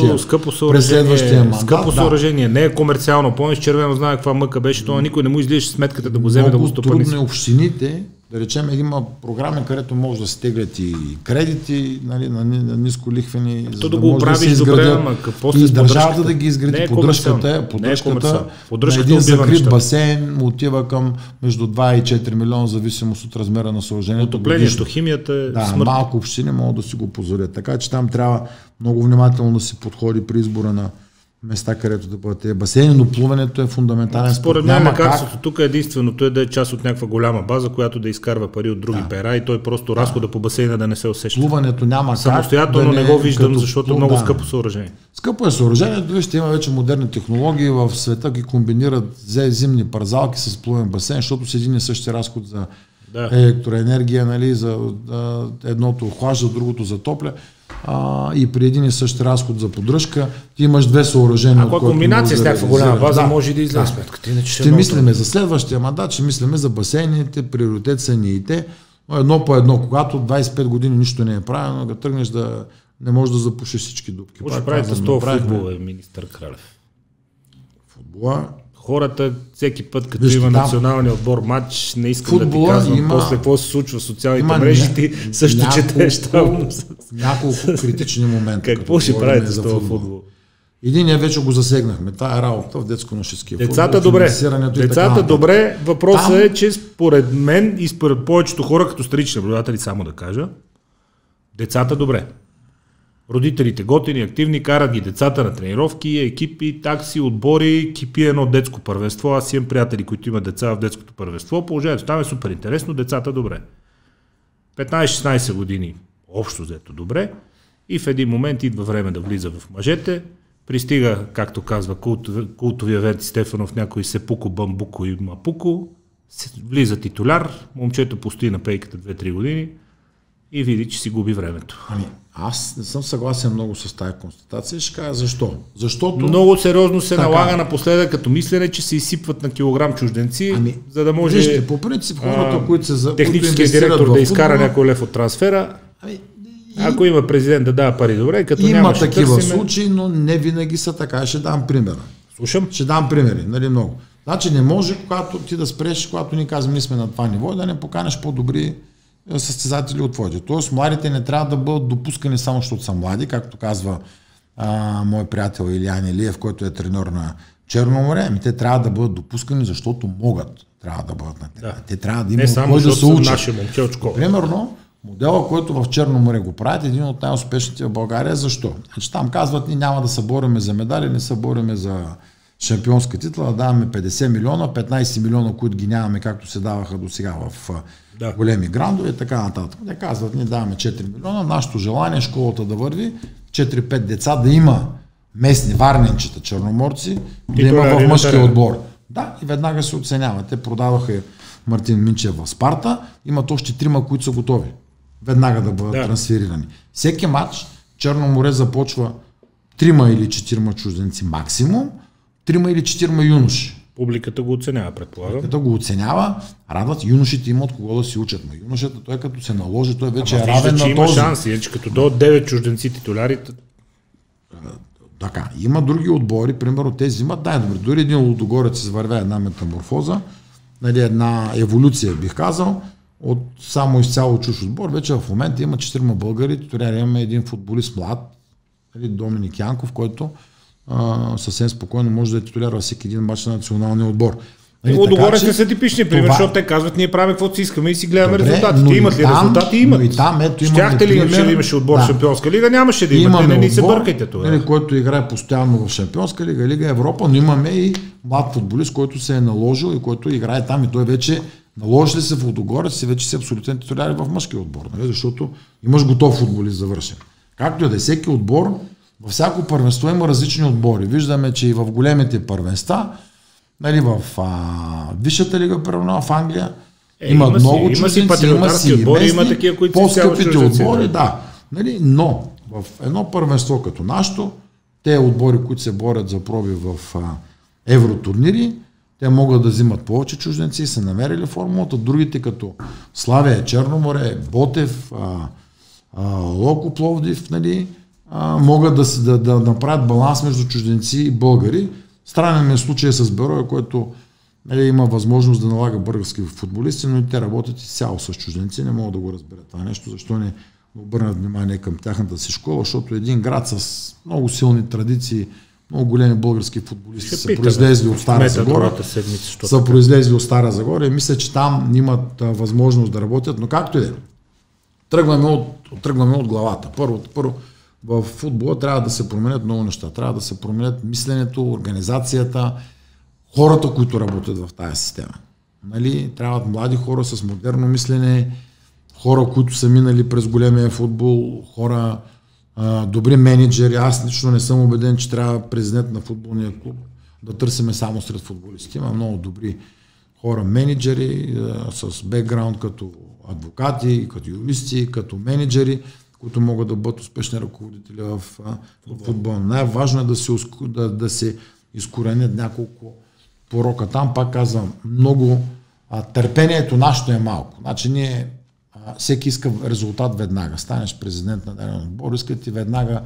следващия мандат.
Скъпо съоръжение, не е комерциално. Помниш, Червено знае каква мъка беше, това никой не му излизаше сметката да го вземе да го стопани.
Много трудно е общините, да речем, има програми, където може да се теглят и кредити, нали, на нисколихвени,
за да го оправиш добре, ама после
и държавата да ги изгради. Поддръжката на един закрит басейн отива към между 2 и 4 милиона, в зависимост от размера на съоръжението.
Отоплението, химията е смърт.
Малко общини могат да си го позволят. Така че там трябва много внимателно да се подходи при избора на места, където да бъдат басейни, но плуването е фундаментален спорт.
Според мен лекарството тук единственото е да е част от някаква голяма база, която да изкарва пари от други пера и той просто разхода по басейна да не се усеща.
Плуването няма как.
Самостоятелно не го виждам, защото много скъпо съоръжение.
Скъпо е съоръжението, вижте, има вече модерни технологии, в света ги комбинират зимни парзалки с плувен басейн, защото с един и същи разход за електроенергия, нали, за едното охлажда, другото затопля. И при един и същ разход за поддръжка, ти имаш две съоръжения.
Ако комбинация с някаква голяма база, може и да излезе сметката.
Ще мислиме за следващия мандат, ще мислиме за басейните, приоритет са ни и те, едно по едно. Когато 25 години нищо не е правено, да тръгнеш да не можеш да запушиш всички дупки.
Може да правите с това футбол, министър Кралев.
Футбола.
Хората всеки път, като има националния отбор матч, не искам да ти казвам после какво се случва в социалните мрежи, ти също четеш там.
Няколко критични момента.
Какво ще правите за това футбол?
Единия вече го засегнахме. Тая работа в детско-нощеския футбол.
Децата добре. Децата добре. Въпросът е, че според мен и според повечето хора, като странични наблюдатели, само да кажа, децата добре. Родителите готини, активни, карат ги децата на тренировки, екипи, такси, отбори, кипи едно детско първенство. Аз имам приятели, които имат деца в детското първенство. Положението там е супер интересно, децата добре. 15-16 години общо взето добре и в един момент идва време да влиза в мъжете. Пристига, както казва култовия Венци Стефанов, някой Сепуко, Бамбуко и Мапуко. Влиза титуляр, момчето постои на пейката 2-3 години и види, че си губи времето.
Аз не съм съгласен много с тази констатация. Ще кажа защо. Защото
много сериозно се налага напоследък като мислене, че се изсипват на килограм чужденци, за да може
вижте, по принцип хората, които се
техническият директор да изкара някой лев от трансфера. Ако има президент да дава пари, добре, като
има такива случаи, но не винаги са така. Ще дам примера.
Слушам.
Ще дам примери, нали много. Значи не може, когато ти да спреш, когато ни казваме, ние сме на това ниво, да не поканеш по-добри състезатели от твоите. Тоест, младите не трябва да бъдат допускани само защото са млади, както казва мой приятел Илиян Илиев, който е треньор на Черно море. Ами те трябва да бъдат допускани, защото могат. Трябва да бъдат на терена. Те трябва да имат кой да се учат. Примерно, модела, който в Черно море го правят, един от най-успешните в България. Защо? Значи, там казват, ние няма да се бориме за медали, не се бориме за шампионска титла, даваме 50 милиона, 15 милиона, които ги нямаме, както се даваха до сега в големи грандове и така нататък. Те казват, ние даваме 4 милиона, нашето желание е школата да върви, 4-5 деца да има местни варненчета, черноморци, да има в мъжкия отбор. Да, и веднага се оценяват. Те продаваха Мартин Минчев в Спарта, имат още 3, които са готови веднага да бъдат трансферирани. Всеки матч Черно море започва 3 или 4 чужденци максимум, 3 или 4 юноши.
Публиката го оценява, предполагам.
Публиката го оценява, радват, юношите имат кого да си учат. Но юношата, той като се наложи, той вече е равен на този.
Има шанси, че като до 9 чужденци титулярите.
Така, има други отбори, примерно тези имат най-добре. Дори един Лудогорец извървя една метаморфоза, нали, една еволюция, бих казал, от само изцяло чуж отбор. Вече в момента има 4 българи, титуляри, имаме един футболист млад, нали, Доминик Янков, който съвсем спокойно може да е титуляр във всеки един мач на националния отбор.
Лудогорец не са типични пример, защото те казват, ние правим каквото си искаме и си гледаме резултатите. Имат ли резултати? Имат. Щяхте ли, че имаше отбор в Шампионска лига? Нямаше да имате, не се бъркайте това.
Който играе постоянно в Шампионска лига, Лига Европа, но имаме и млад футболист, който се е наложил и който играе там и той вече наложили се в Лудогорец и вече си абсолютен титуляр в мъжкия отбор, защото имаш готов футболист завършен. Както и да е, всеки отбор, във всяко първенство има различни отбори. Виждаме, че и в големите първенства, нали, в Висшата лига, примерно в Англия, има много чужденци, има си
отбори, има такива, които
по-скъпите отбори, да. Нали, но в едно първенство като нашето, те отбори, които се борят за проби в евротурнири, те могат да взимат повече чужденци и са намерили формулата. Другите като Славия, Черноморе, Ботев, Локо Пловдив, нали, могат да направят баланс между чужденци и българи. Странен е случай с Бероя, който има възможност да налага български футболисти, но и те работят изцяло с чужденци. Не могат да го разберат това нещо. Защо не обърнат внимание към тяхната си школа, защото един град с много силни традиции, много големи български футболисти са произлезли от Стара Загора. Са произлезли от Стара Загора и мисля, че там имат възможност да работят, но както и да е. Тръгваме от главата. Първо, в футбола трябва да се променят много неща. Трябва да се променят мисленето, организацията, хората, които работят в тази система. Нали? Трябват млади хора с модерно мислене, хора, които са минали през големия футбол, хора, добри менеджери. Аз лично не съм убеден, че трябва президент на футболния клуб да търсиме само сред футболисти. Има много добри хора, менеджери с бекграунд като адвокати, като юристи, като менеджери, които могат да бъдат успешни ръководители в футбола. Най-важно е да се изкоренят няколко порока. Там пак казвам, много търпението нашето е малко. Значи ние всеки иска резултат веднага. Станеш президент на даден отбор, искат и веднага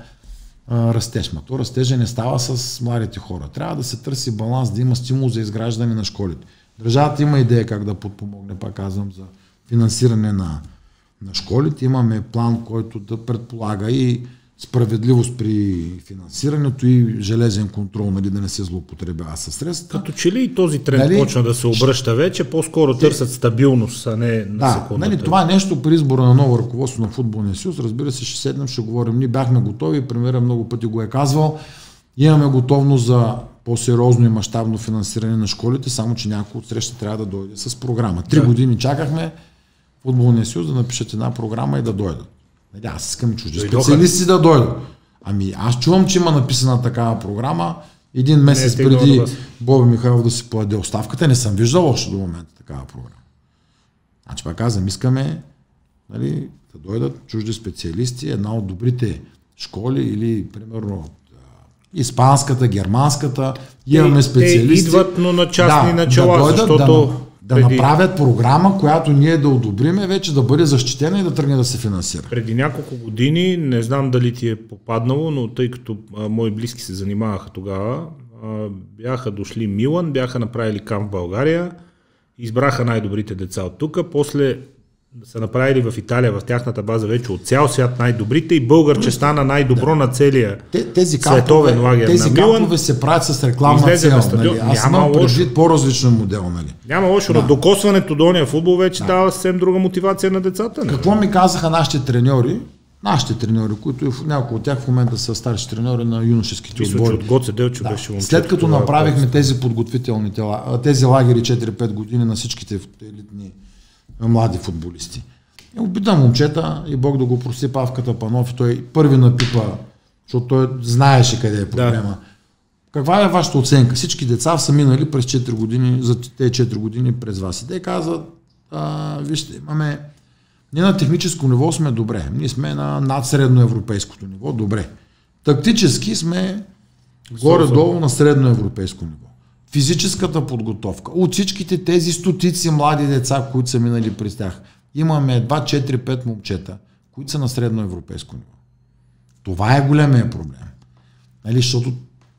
растеж. То растежа не става с младите хора. Трябва да се търси баланс, да има стимул за изграждане на школите. Държавата има идея как да подпомогне, пак казвам, за финансиране на школите. Имаме план, който да предполага и справедливост при финансирането и железен контрол, нали, да не се злоупотребява със средства.
Като че ли и този тренд почна да се обръща вече, по-скоро търсят стабилност, а не на секундата.
Нали, това е нещо при избора на ново ръководство на Футболния съюз. Разбира се, ще седнем, ще говорим. Ние бяхме готови, премиера много пъти го е казвал. Имаме готовност за по-сериозно и мащабно финансиране на школите, само че някой от среща трябва да дойде с програма. 3 години чакахме Футболния съюз да напишат една програма и да дойдат. Аз искам чужди специалисти да дойдат. Ами аз чувам, че има написана такава програма. Един месец преди Боби Михайлов да си подаде оставката, не съм виждал още до момента такава програма. Значи пак казвам, искаме, нали, да дойдат чужди специалисти, една от добрите школи или примерно испанската, германската, имаме специалисти.
Те идват, но на частни начала, защото
да направят програма, която ние да одобриме, вече да бъде защитена и да тръгне да се финансира.
Преди няколко години, не знам дали ти е попаднало, но тъй като мои близки се занимаваха тогава, бяха дошли Милан, бяха направили камп в България, избраха най-добрите деца от тук, после са направили в Италия, в тяхната база вече от цял свят най-добрите и българче стана най-добро на целия световен лагер на Милан.
Тези кампове се правят с рекламна цел. Нали? Аз имам предвид по-различен модел. Нали?
Няма лошо. Докосването до ония футбол вече дава съвсем друга мотивация на децата.
Какво ми казаха нашите треньори, които няколко от тях в момента са старши треньори на юношеските отбори.
От Гоце Делчо беше момчето.
След като направихме тези подготвителни тези лагери 4-5 години на всичките елитни млади футболисти. И опитам момчета и Бог да го прости, Павката Панов, той първи напипа, защото той знаеше къде е проблема. Да. Каква е вашата оценка? Всички деца са минали през 4 години, за тези 4 години през вас. И те казват, вижте, ние на техническо ниво сме добре. Ние сме на надсредно европейското ниво, добре. Тактически сме горе-долу на средно европейско ниво. Физическата подготовка. От всичките тези стотици млади деца, които са минали през тях, имаме едва 4-5 момчета, които са на средно европейско ниво. Това е големия проблем. Нали, защото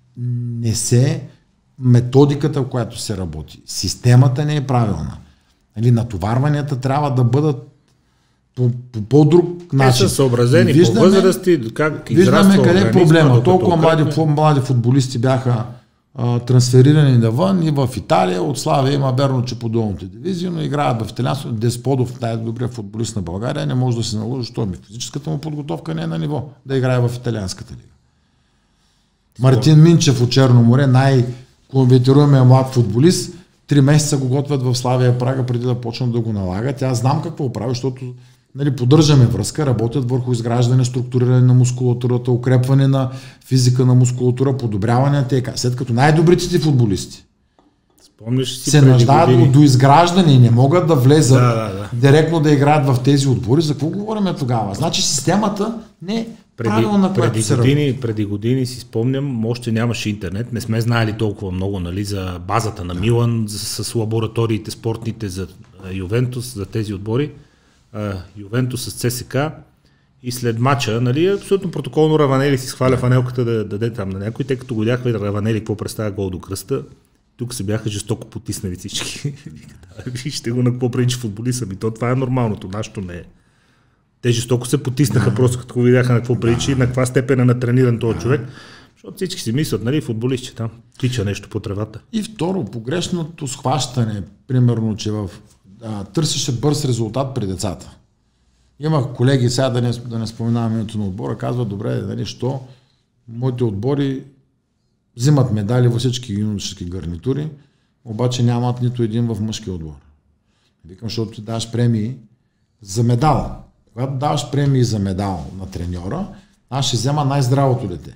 методиката, в която се работи, системата не е правилна. Нали, натоварванията трябва да бъдат по по-друг начин.
Те са съобразени по възрасти, как
виждаме къде е проблема. Толкова млади футболисти бяха трансферирани навън и в Италия, от Славия има Берно, че по долните дивизии, но играят в италианско. Десподов, най-добрият футболист на България, не може да се наложи, защото физическата му подготовка не е на ниво да играе в италианската лига. Мартин Минчев от Черно море, най-конвертируемия млад футболист, 3 месеца го готвят в Славия Прага преди да почнат да го налагат. Аз знам какво прави, защото поддържаме връзка, работят върху изграждане, структуриране на мускулатурата, укрепване на физика на мускулатура, подобряване на ТК. След като най-добрите футболисти се нуждаят до изграждане и не могат да влезат директно да играят в тези отбори, за какво говорим тогава? Значи системата не
Преди години си спомням, още нямаше интернет, не сме знаели толкова много, нали, за базата на Милан, с лабораториите спортните за Ювентус, за тези отбори. Ювентус с ЦСКА и след мача, нали, абсолютно протоколно Раванели си схваля фанелката да даде там на някой, тъй като го видяха Раванели какво представя гол до кръста. Тук се бяха жестоко потиснали всички. Вижте го на какво прилича футболист, това е нормалното, нашето не е. Те жестоко се потиснаха просто като го видяха на какво прилича и на каква степен е натрениран този човек. Защото всички си мислят, нали, футболист, че там тича нещо по тревата.
И второ, погрешното схващане, примерно, че търсеше бърз резултат при децата. Имах колеги, сега да не споменавам името на отбора, казват, добре, нали, що моите отбори взимат медали във всички юношески гарнитури, обаче нямат нито един в мъжкия отбор. Викам, защото ти даваш премии за медал. Когато даваш премии за медал на треньора, аз ще взема най-здравото дете.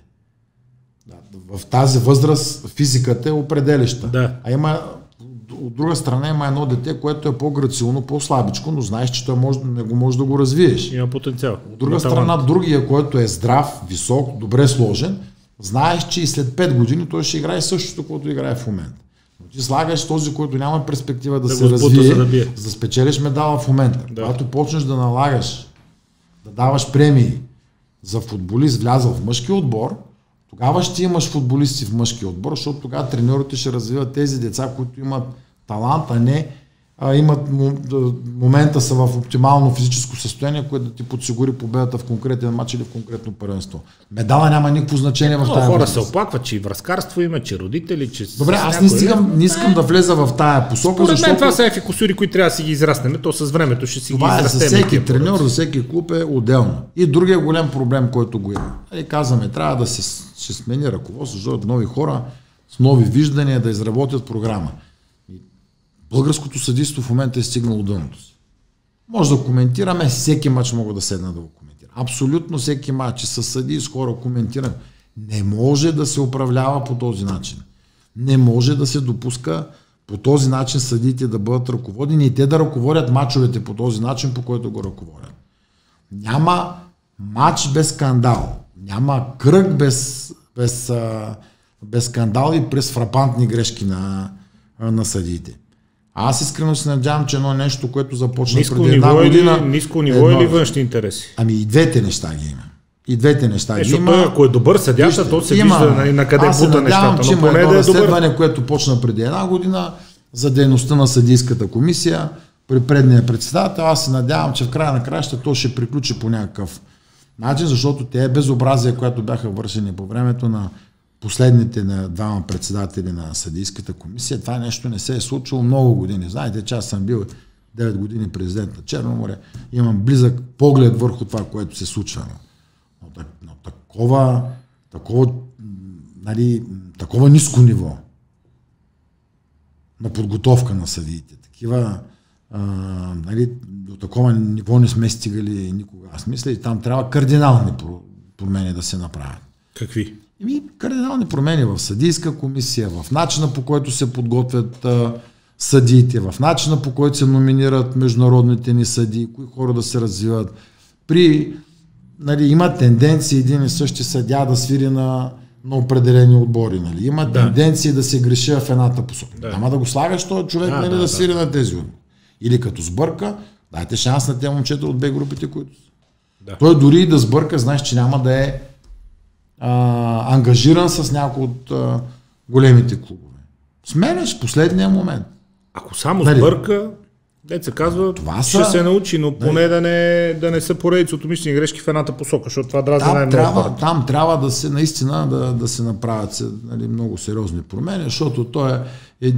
В тази възраст физиката е определяща.
Да.
А има, от друга страна има едно дете, което е по-грациозно, по-слабичко, но знаеш, че той не го може да го развиеш.
Има потенциал.
От друга страна, другия, който е здрав, висок, добре сложен, знаеш, че и след 5 години той ще играе същото, което играе в момента. Но ти слагаш този, който няма перспектива да се развие, за да спечелиш медала в момента. Да. Когато почнеш да налагаш, да даваш премии за футболист влязъл в мъжки отбор, тогава ще имаш футболисти в мъжки отбор, защото тогава треньорите ще развиват тези деца, които имат талант, а не имат момента са в оптимално физическо състояние, което да ти подсигури победата в конкретен матч или в конкретно първенство. Медала няма никакво значение в тази
хора
възраст.
се оплакват, че и връзкарство има, че родители, че...
Добре, аз не искам да влеза в тая посока,
според
защото...
мен това са ефикосури, които трябва да си ги израснем. То с времето ще си
това
ги израстем.
За всеки треньор, за всеки клуб е отделно. И другия голям проблем, който го има. Казваме, трябва да се смени ръководство, защото нови хора с нови виждания да изработят програма. Българското съдийство в момента е стигнало дъното си. Може да коментираме, всеки мач мога да седна да го коментира. Абсолютно всеки мач с съдии, с хора коментирам. Не може да се управлява по този начин. Не може да се допуска по този начин съдиите да бъдат ръководени и те да ръководят мачовете по този начин, по който го ръководят. Няма мач без скандал. Няма кръг без скандал и през фрапантни грешки на съдиите. Аз искрено се надявам, че едно нещо, което започна преди една година...
Ниско ниво или външни интереси?
Ами и двете неща ги има. И двете неща ги има.
Ако е добър съдията, то се вижда на къде бута нещата.
Аз се надявам, че има едно разследване, което почна преди една година за дейността на съдийската комисия при предния председател. Аз се надявам, че в края на краищата то ще приключи по някакъв начин, защото те безобразия, които бяха вършени по времето на последните на двама председатели на съдийската комисия, това нещо не се е случило много години. Знаете, че аз съм бил 9 години президент на Черно море, имам близък поглед върху това, което се случва. Но такова ниско ниво на подготовка на съдиите. До такова ниво не сме стигали никога. Аз мисля, и там трябва кардинални промени да се направят.
Какви?
Кардинални промени в съдийска комисия, в начина по който се подготвят съдиите, в начина по който се номинират международните ни съдии, кои хора да се развиват. Има тенденции един и същи съдия да свири на определени отбори. Има тенденции да се греши в едната посока. Няма да го слагаш този човек да свири на тези отбори. Или като сбърка, дайте шанс на тези момчета от Б групите, които са. Той дори и да сбърка, знаеш, че няма да е ангажиран с някои от големите клубове. Сменяш последния момент.
Ако само сбърка, деца казва, ще се научи, но поне да не са поредици от умишлени грешки в едната посока, защото това дразни най-много.
Там трябва да се наистина да се направят много сериозни промени, защото то е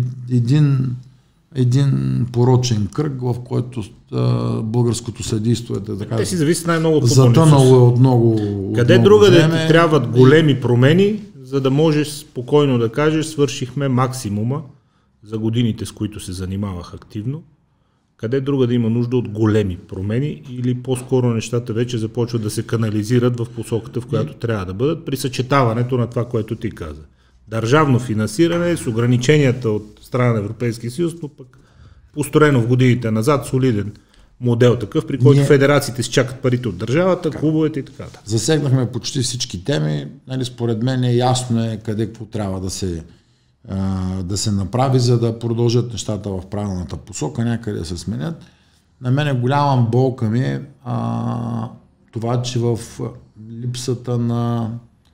един порочен кръг, в който българското съдийство е така.
Те си зависи най-много от
затънало е от много.
Къде друга да ти трябват големи промени, за да можеш спокойно да кажеш, свършихме максимума за годините, с които се занимавах активно. Къде друга да има нужда от големи промени или по-скоро нещата вече започват да се канализират в посоката, в която трябва да бъдат при съчетаването на това, което ти каза. Държавно финансиране с ограниченията от страна на Европейския съюз, но пък построено в годините назад солиден модел такъв, при който федерациите си чакат парите от държавата, клубовете и така.
Засегнахме почти всички теми. Нали, според мен ясно е къде какво трябва да се направи, за да продължат нещата в правилната посока, някъде се сменят. На мен голяма болка ми е това, че в липсата на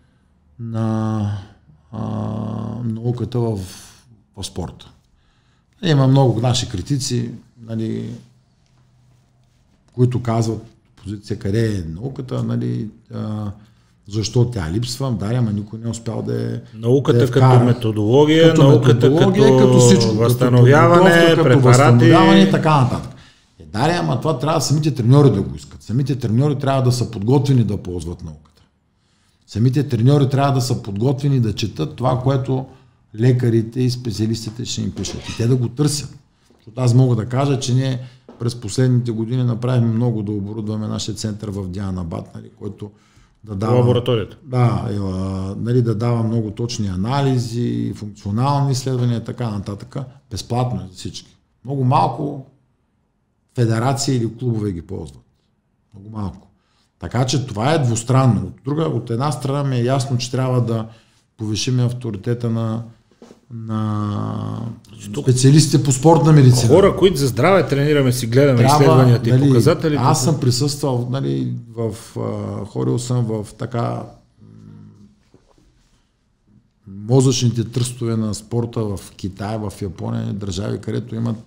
науката в спорта. Има много наши критици, нали, които казват позиция къде е науката, нали, защо тя липсва. Да, ама никой не е успял да
науката като методология, науката като
всичко,
възстановяване, препарати
и така нататък. Да, ама това трябва самите треньори да го искат. Самите треньори трябва да са подготвени да ползват науката. Самите треньори трябва да са подготвени да четат това, което лекарите и специалистите ще им пишат. И те да го търсят. Защото аз мога да кажа, че ние през последните години направихме много да оборудваме нашия център в Дианабад, нали, който да дава
лабораторията.
Да, нали, да дава много точни анализи, функционални изследвания и така нататък. Безплатно е за всички. Много малко федерации или клубове ги ползват. Много малко. Така че това е двустранно. От една страна ми е ясно, че трябва да повишим авторитета на специалистите по спортна медицина.
Хора, които за здраве тренираме, си гледаме изследванията и показателите.
Аз съм присъствал, нали, ходил съм в така мозъчните тръстове на спорта в Китай, в Япония, държави, където имат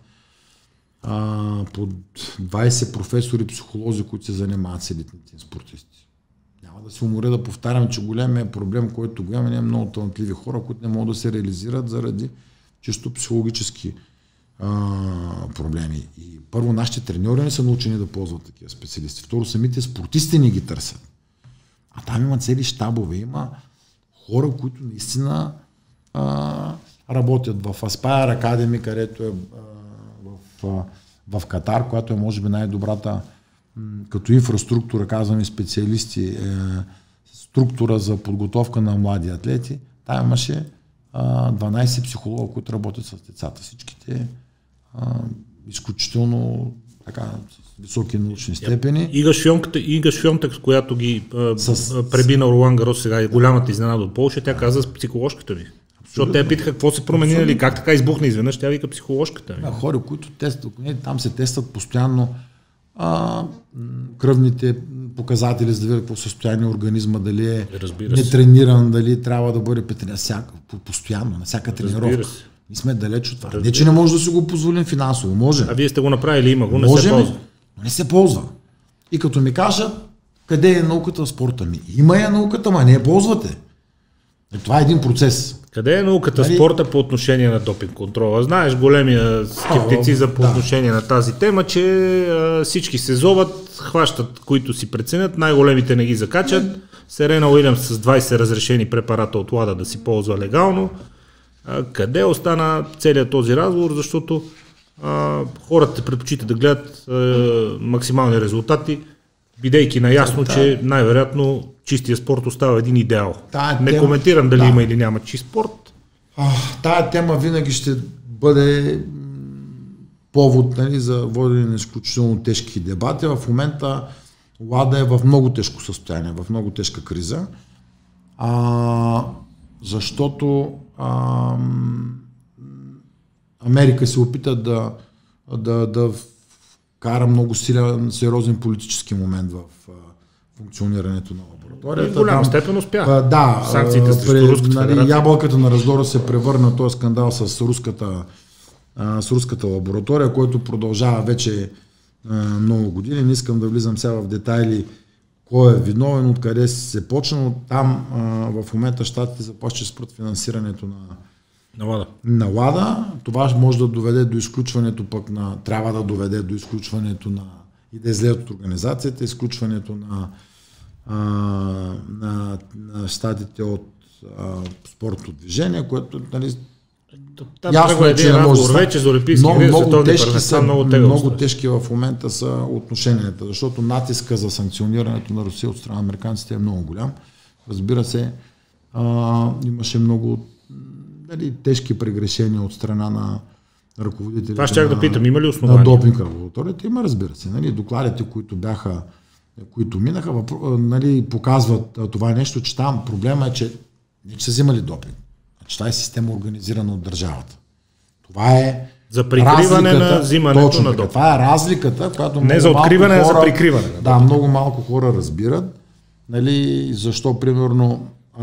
по 20 професори, психолози, които се занимават с елитните спортисти. Няма да се уморя да повтарям, че големият проблем, който го имаме, е много талантливи хора, които не могат да се реализират заради чисто психологически проблеми. И първо, нашите треньори не са научени да ползват такива специалисти. Второ, самите спортисти не ги търсят. А там има цели щабове, има хора, които наистина работят в Aspire Academy, където е в Катар, която е може би най-добрата като инфраструктура, казваме специалисти, структура за подготовка на млади атлети. Там имаше 12 психолога, които работят с децата. Всичките изключително така, с високи научни степени.
Ига Швионтък, с която ги преби на Ролан Гарос, сега е голямата изненада от Полша, тя каза с психоложката ви. Защото те питаха какво се промени, нали, как така избухна изведнъж, тя вика психоложката.
Хора, които тестват, там се тестват постоянно кръвните показатели, за да видят какво състояние организма, дали е нетрениран, дали трябва да бъде постоянно, на всяка тренировка. Ние сме далеч от това. Не, че не може да си го позволим финансово, може.
А вие сте го направили, има го, не се ползва.
Но не се ползва. И като ми кажат, къде е науката в спорта ми? Има я науката, ма не я ползвате. И това е един процес.
Къде е науката в спорта по отношение на допинг контрола? Знаеш големия скептицизъм по отношение на тази тема, че всички се зоват, хващат, които си преценят, най-големите не ги закачат. Серена Уилямс с 20 разрешени препарата от ЛАДА да си ползва легално. Къде остана целият този разговор, защото хората предпочитат да гледат максимални резултати, бидейки наясно, че най-вероятно чистия спорт остава един идеал. Не коментирам дали има или няма чист спорт.
Тая тема винаги ще бъде повод, нали, за водене на изключително тежки дебати. В момента ЛАДА е в много тежко състояние, в много тежка криза, защото Америка се опита да вкара много сериозен политически момент в функционирането на лабораторията.
В голяма степен успя.
Да,
санкциите срещу Руската федерация.
Ябълката на раздора се превърна този скандал с руската лаборатория, който продължава вече много години. Не искам да влизам сега в детайли кой е виновен, откъде се почна, но там в момента щатите започва да спрат финансирането на ЛАДА. Това може да доведе до изключването трябва да доведе до изключването и да излезе от организацията, изключването на щатите от спортното движение, което, нали, ясно е, че не може много тежки в момента са отношенията, защото натиска за санкционирането на Русия от страна на американците е много голям. Разбира се, имаше много, нали, тежки прегрешения от страна ръководителите
Това ще да питам, има ли
на
основания?
допинг лабораторията? Има, разбира се. Нали, докладите, които минаха, нали, показват това нещо, че там проблема е, че не че са взимали допинг. Значи това е система организирана от държавата. Това е
за прикриване на взимането на допинг.
Това е разликата, която
не за откриване, а за прикриване.
Да, много малко хора разбират. Нали, защо, примерно,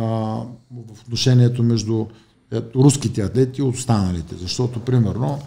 в отношението между руските атлети и останалите. Защото, примерно,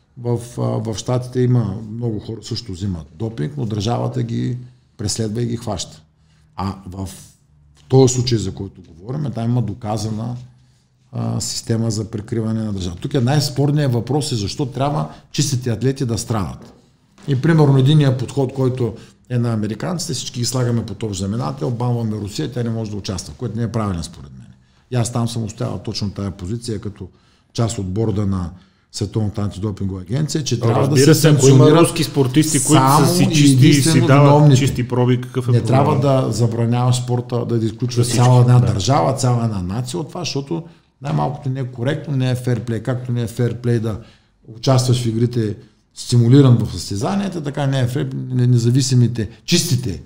в Щатите има много хора, също взимат допинг, но държавата ги преследва и ги хваща. А в този случай, за който говорим, там има доказана система за прикриване на държава. Тук най-спорният въпрос е защо трябва чистите атлети да страдат. И примерно единият подход, който е на американците, всички ги слагаме под общ знаменател, банваме Русия, тя не може да участва, което не е правилен според мен. И аз там съм оставил точно тази позиция като част от борда на Световната антидопингова агенция, че трябва да се санкционират.
Ако има руски спортисти, които са си чисти и си дават чисти проби, какъв е
не
проблема?
трябва да забраняваш спорта, да изключва цяла една държава, цяла една нация от това, защото най-малкото не е коректно, не е ферплей. Както не е ферплей да участваш в игрите стимулиран в състезанията, така не е ферплей независимите, чистите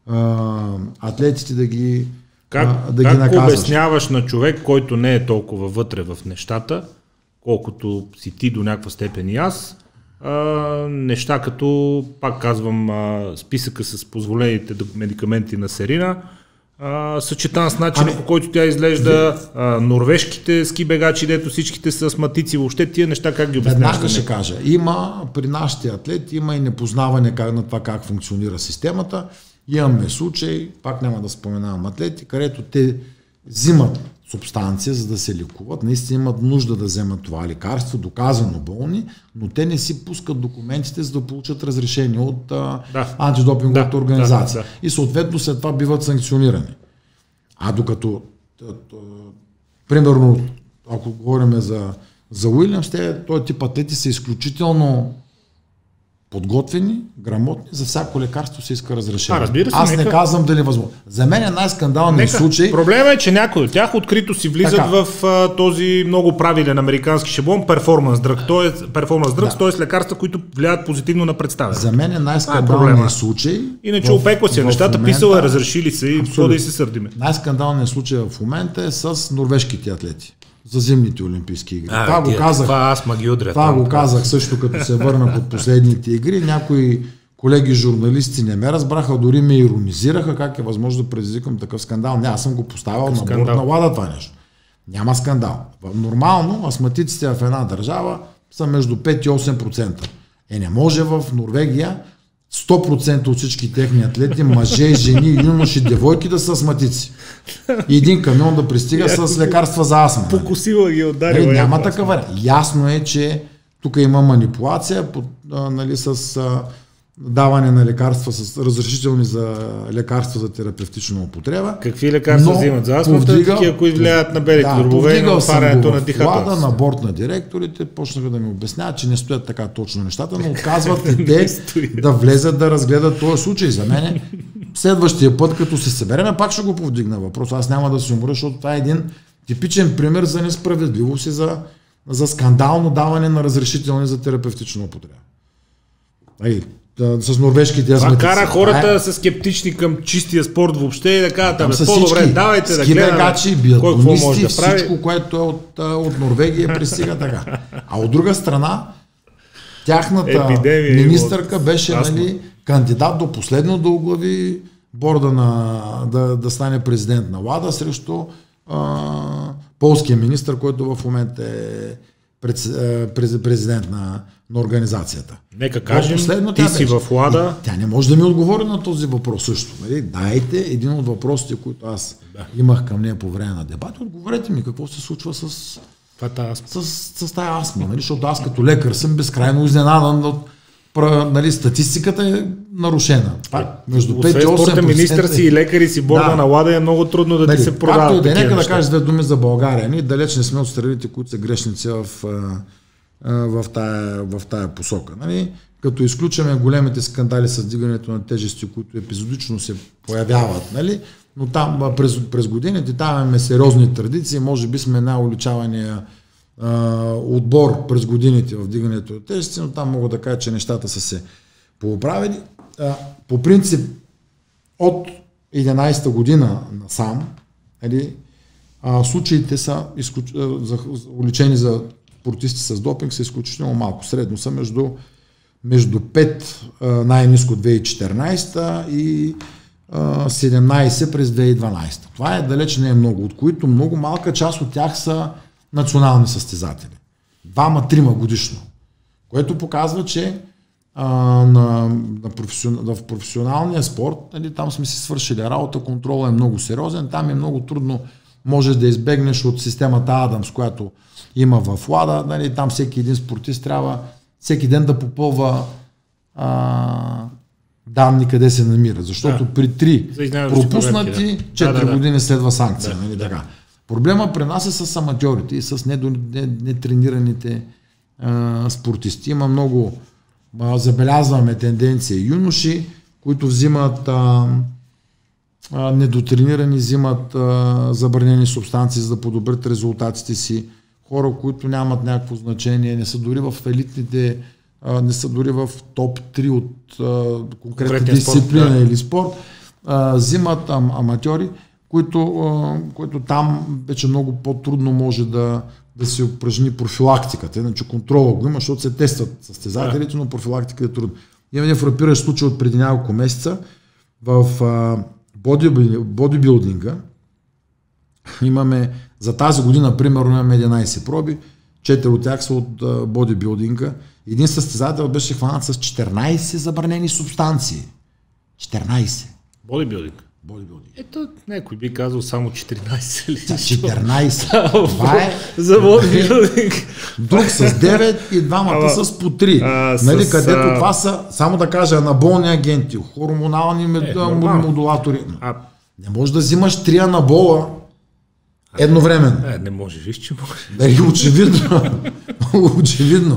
атлетите да ги наказваш.
Как обясняваш на човек, който не е толкова вътре в нещата, колкото си ти до някаква степен и аз, неща като, пак казвам, списъка с позволените медикаменти на Серина, съчетан с начина, по който тя изглежда, норвежките ски бегачи, дето всичките са астматици, въобще тия неща как ги обясняваш?
Веднага ще кажа. Има при нашите атлети, има и непознаване на това как функционира системата. Имаме случай, пак няма да споменавам атлети, където те взимат субстанция, за да се лекуват, наистина имат нужда да вземат това лекарство, доказано болни, но те не си пускат документите, за да получат разрешение от антидопинговата организация. И съответно след това биват санкционирани. А докато, примерно, ако говорим за Уилямс, този тип атлети са изключително подготвени, грамотни, за всяко лекарство се иска разрешение. Аз не казвам дали е възможно. За мен е най-скандалният случай.
Проблема е, че някои от тях открито си влизат в този много правилен американски шаблон перформанс дръг, т.е. лекарства, които влияят позитивно на представяне.
За мен е най-скандалният случай.
Иначе опеква се нещата, писала, разрешили се и какво да и се сърдиме.
Най-скандалният случай в момента е с норвежките атлети за зимните олимпийски игри. Това го казах също като се върнах от последните игри. Някои колеги журналисти не ме разбраха, дори ме иронизираха как е възможно да предизвикам такъв скандал. Не, аз съм го поставил на борд на Лада това нещо. Няма скандал. Нормално астматиците в една държава са между 5 и 8%. Не може в Норвегия 100% от всички техни атлети, мъже, жени, юноши, девойки да са астматици. И един камион да пристига с лекарства за астма.
Покусила ги ударила.
Няма такава. Ясно е, че тук има манипулация с даване на лекарства, с разрешителни за лекарства за терапевтична употреба.
Какви лекарства взимат? За астмата, такива, които влияят на белите дробове и на отварянето на дихателството.
На борд на директорите почнаха да ми обясняват, че не стоят така точно нещата, но отказват и те да влезат да разгледат този случай. За мен следващия път, като се събереме, пак ще го повдигна въпрос. Аз няма да се умра, защото това е един типичен пример за несправедливост и за скандално даване на разрешителни за терапевтична употреба. С норвежките астматици.
Кара хората са скептични към чистия спорт въобще и да кажат, по-добре, давайте да гледаме
бегачи, биатлонисти, всичко, което е от Норвегия пристига така. А от друга страна, тяхната министърка беше кандидат до последно да оглави борда да стане президент на Лада срещу полския министър, който в момента е президент на организацията.
Нека кажем, ти си в Лада.
Тя не може да ми отговори на този въпрос също. Дайте един от въпросите, които аз имах към нея по време на дебата. Отговорете ми какво се случва с тази астма. Защото аз като лекар съм безкрайно изненадан от статистиката е нарушена. Между 5 и 8%.
Министър си и лекари си борда на Лада е много трудно да ти се продават.
Както и да нека да кажеш две думи за България. Ние далеч не сме от страните, които са грешници в тая посока. Като изключваме големите скандали с дигането на тежести, които епизодично се появяват. Но там през годините там имаме сериозни традиции. Може би сме най-уличавания отбор през годините в дигането на тежести, но там мога да кажа, че нещата са се поправили. По принцип, от 11-та година насам, случаите са уличени за спортисти с допинг са изключително малко. Средно са между 5 най-ниско 2014 и 17 през 2012. Това далеч не е много, от които много малка част от тях са национални състезатели. 2-3 годишно. Което показва, че в професионалния спорт, там сме си свършили работа, контролът е много сериозен, там е много трудно, можеш да избегнеш от системата Адамс, която има в ЛАДА, там всеки един спортист трябва всеки ден да попълва данни къде се намира, защото при 3 пропуснати 4 години следва санкция. Така. Проблема при нас е с аматьорите и с нетренираните спортисти. Има много, забелязваме тенденция юноши, които взимат недотренирани, взимат забранени субстанции, за да подобрят резултатите си. Хора, които нямат някакво значение, не са дори в елитните, не са дори в топ 3 от конкретна дисциплина спорт, или спорт, взимат аматьори, които там вече много по-трудно може да се упражни профилактиката. Иначе контрола го има, защото се тестват състезателите, но профилактиката е трудно. Има един фрапиращ случай от преди няколко месеца в бодибилдинга. Имаме за тази година, примерно, имаме 11 проби, 4 от тях са от бодибилдинга. Един състезател беше хванат с 14 забранени субстанции. 14.
Бодибилдинг?
Бодибилдинг.
Ето, някой би казал само 14 или
14. Това е
за бодибилдинг.
Друг с 9 и двамата с по 3. Където това са, само да кажа, анаболни агенти, хормонални модулатори. Не можеш да взимаш 3 анабола едновременно.
Не може, виж, че може.
Очевидно. Очевидно.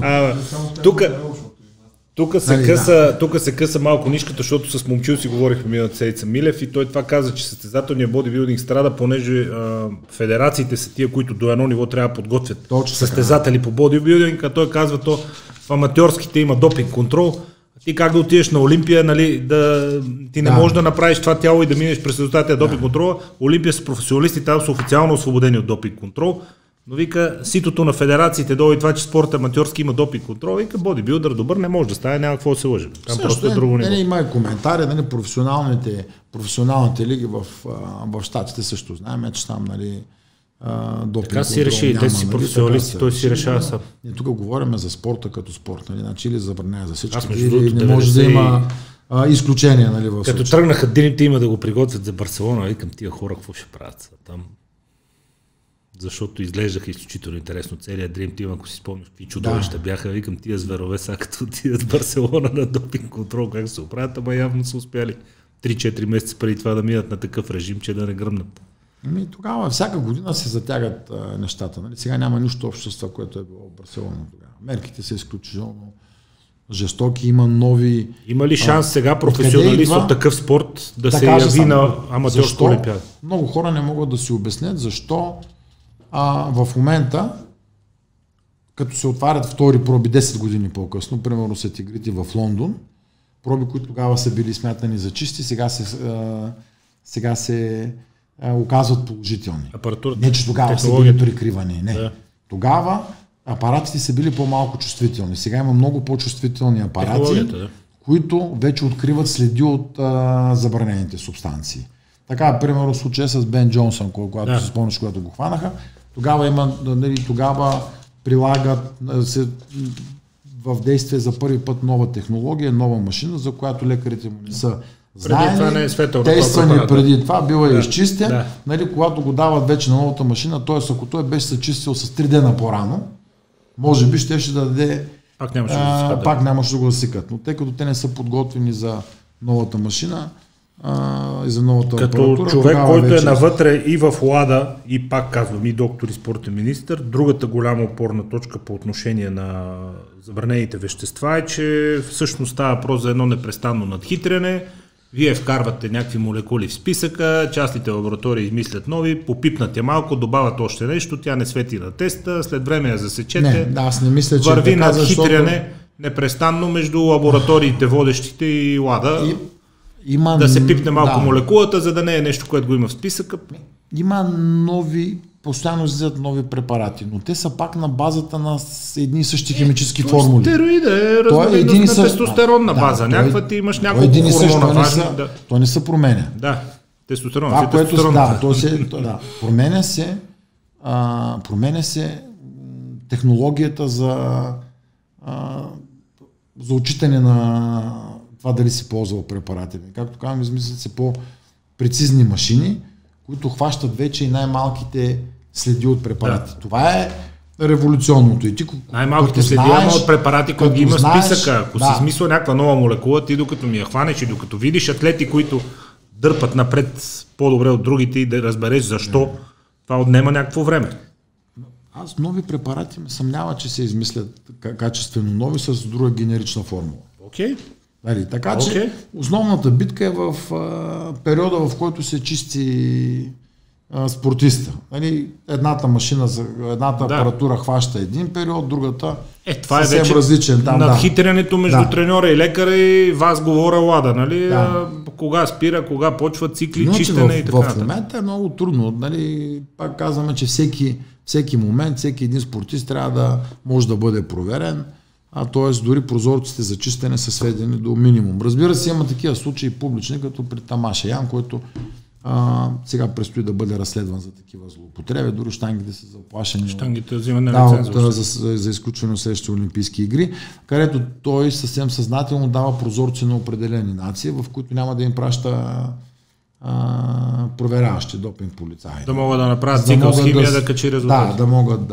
Тук се къса малко нишката, защото с момчил си говорихме миналата седмица Милев и той това каза, че състезателният бодибилдинг страда, понеже федерациите са тия, които до едно ниво трябва да подготвят състезатели по бодибилдинг, а той казва, то в аматьорските има допинг контрол. Ти как да отидеш на Олимпия, ти не можеш да направиш това тяло и да минеш през резултатите допинг контрола. Олимпия с професионалисти, там са официално освободени от допинг контрол. Но вика, ситото на федерациите долу и това, че спорт аматьорски има допинг контрол, вика, бодибилдър добър не може да стане, няма какво да се лъжим. Там просто е друго ниво.
Има и коментари, професионалните лиги в щатите също знаем, че там допинг
така си реши, те си професионалисти, той си решава сам.
Ние тук говорим за спорта като спорт, значи или забранява за всички, или не може да има изключения.
Като тръгнаха Dream Team да го приготвят за Барселона, викам тия хора какво ще правят там. Защото изглеждаха изключително интересно. Целият Dream Team, ако си спомняш, какви чудовища бяха, викам тия зверове, сега като отидат в Барселона на допинг контрол, как се оправят, ама явно са успяли 3-4 месеца преди това да минат на такъв режим, че да не гръмнат.
Тогава всяка година се затягат нещата. Сега няма нищо общо с това, което е било в Барселона тогава. Мерките са изключително жестоки, има нови...
Има ли шанс сега професионалист от такъв спорт да се яви на аматьорска олимпиада?
Много хора не могат да си обяснят защо в момента, като се отварят втори проби 10 години по-късно, примерно са тигрите в Лондон, проби, които тогава са били смятани за чисти, сега се оказват положителни. Не, че тогава са били прикривани. Не. Да. Тогава апаратите са били по-малко чувствителни. Сега има много по-чувствителни апарати, които вече откриват следи от забранените субстанции. Така, примерно случая с Бен Джонсън, когато се спомняш, когато го хванаха, тогава прилагат в действие за първи път нова технология, нова машина, за която лекарите му не са знаели, тествани преди това, бил е изчистен, когато го дават вече на новата машина, т.е. ако той беше се чистил с 3 дена по-рано, може би ще даде, пак нямаше да го засикат, но тъй като те не са подготвени за новата машина, и за новата апаратура.
Като човек, който е навътре и в ЛАДА, и пак казвам и доктор и спортен министър, другата голяма опорна точка по отношение на забранените вещества е, че всъщност става въпрос за едно непрестанно надхитряне Вие вкарвате някакви молекули в списъка, частните лаборатории измислят нови, попипнат я малко, добавят още нещо, тя не свети на теста, след време я засечете.
Аз не мисля, че
върви
така,
надхитряне непрестанно между лабораториите водещите и ЛАДА. Да се пипне малко молекулата, за да не е нещо, което го има в списъка.
Има постоянно излизат нови препарати, но те са пак на базата на едни и същи химически формули.
Стероида е разновидност на тестостеронна база. Някаква ти имаш няколко хормона важни.
То не се променя.
Да, тестостерон.
Променя се технологията за отчитане на това дали си ползвал препарати. Както казвам, измислят се по-прецизни машини, които хващат вече и най-малките следи от препарати. Да. Това е революционното.
Най-малките следи от препарати, които ги има списъка. Ако си измисля някаква нова молекула, ти докато ми я хванеш и докато видиш атлети, които дърпат напред по-добре от другите и да разбереш защо, това отнема някакво време.
Аз нови препарати ме съмнява, че се измислят качествено нови с друга генерична формула.
Окей.
Така че основната битка е в периода, в който се чисти спортиста. Едната машина, едната апаратура хваща един период, другата
това е вече
различен.
Надхитрянето между треньора и лекара и вас говоря ЛАДА. Нали? Кога спира, кога почва цикли, чистене и така.
В момента е много трудно. Пак казваме, че всеки момент, всеки един спортист трябва да може да бъде проверен. Т.е. дори прозорците за чистене са сведени до минимум. Разбира се, има такива случаи публични, като при Тамаша Ян, който сега предстои да бъде разследван за такива злоупотреби. Дори щангите са заплашени.
Щангите взимане на лицензия.
За изключване от следващите Олимпийски игри, където той съвсем съзнателно дава прозорци на определени нации, в които няма да им праща проверяващи допинг полицаи.
Да могат да направят цикъл с химия, да качи резултати.
Да могат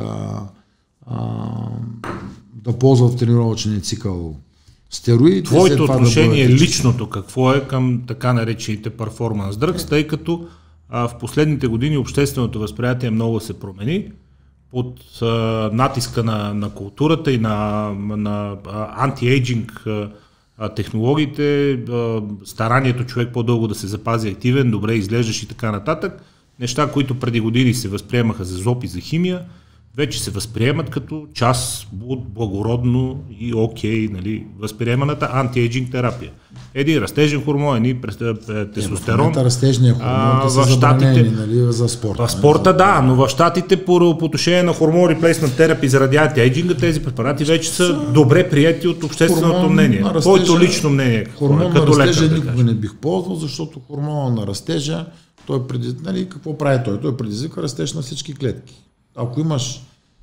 да ползват в тренировъчния цикъл стероиди.
Твоето отношение личното какво е към така наречените перформанс дръгс, тъй като в последните години общественото възприятие много се промени под натиска на културата и на антиейджинг технологиите, старанието човек по-дълго да се запази активен, добре изглеждаш и така нататък. Неща, които преди години се възприемаха за зоб и за химия, вече се възприемат като част от благородно и възприеманата антиейджинг терапия. Един растежен хормон, един тестостерон.
Растежния хормон са забранени за спорта.
В спорта но в щатите по отношение на хормон реплейсмент терапия заради антиейджинга тези препарати вече са добре приети от общественото мнение. Твоето лично мнение.
Хормон на растежа никога не бих ползвал, защото хормона на растежа, какво прави той? Той предизвика растеж на всички клетки. Ако имаш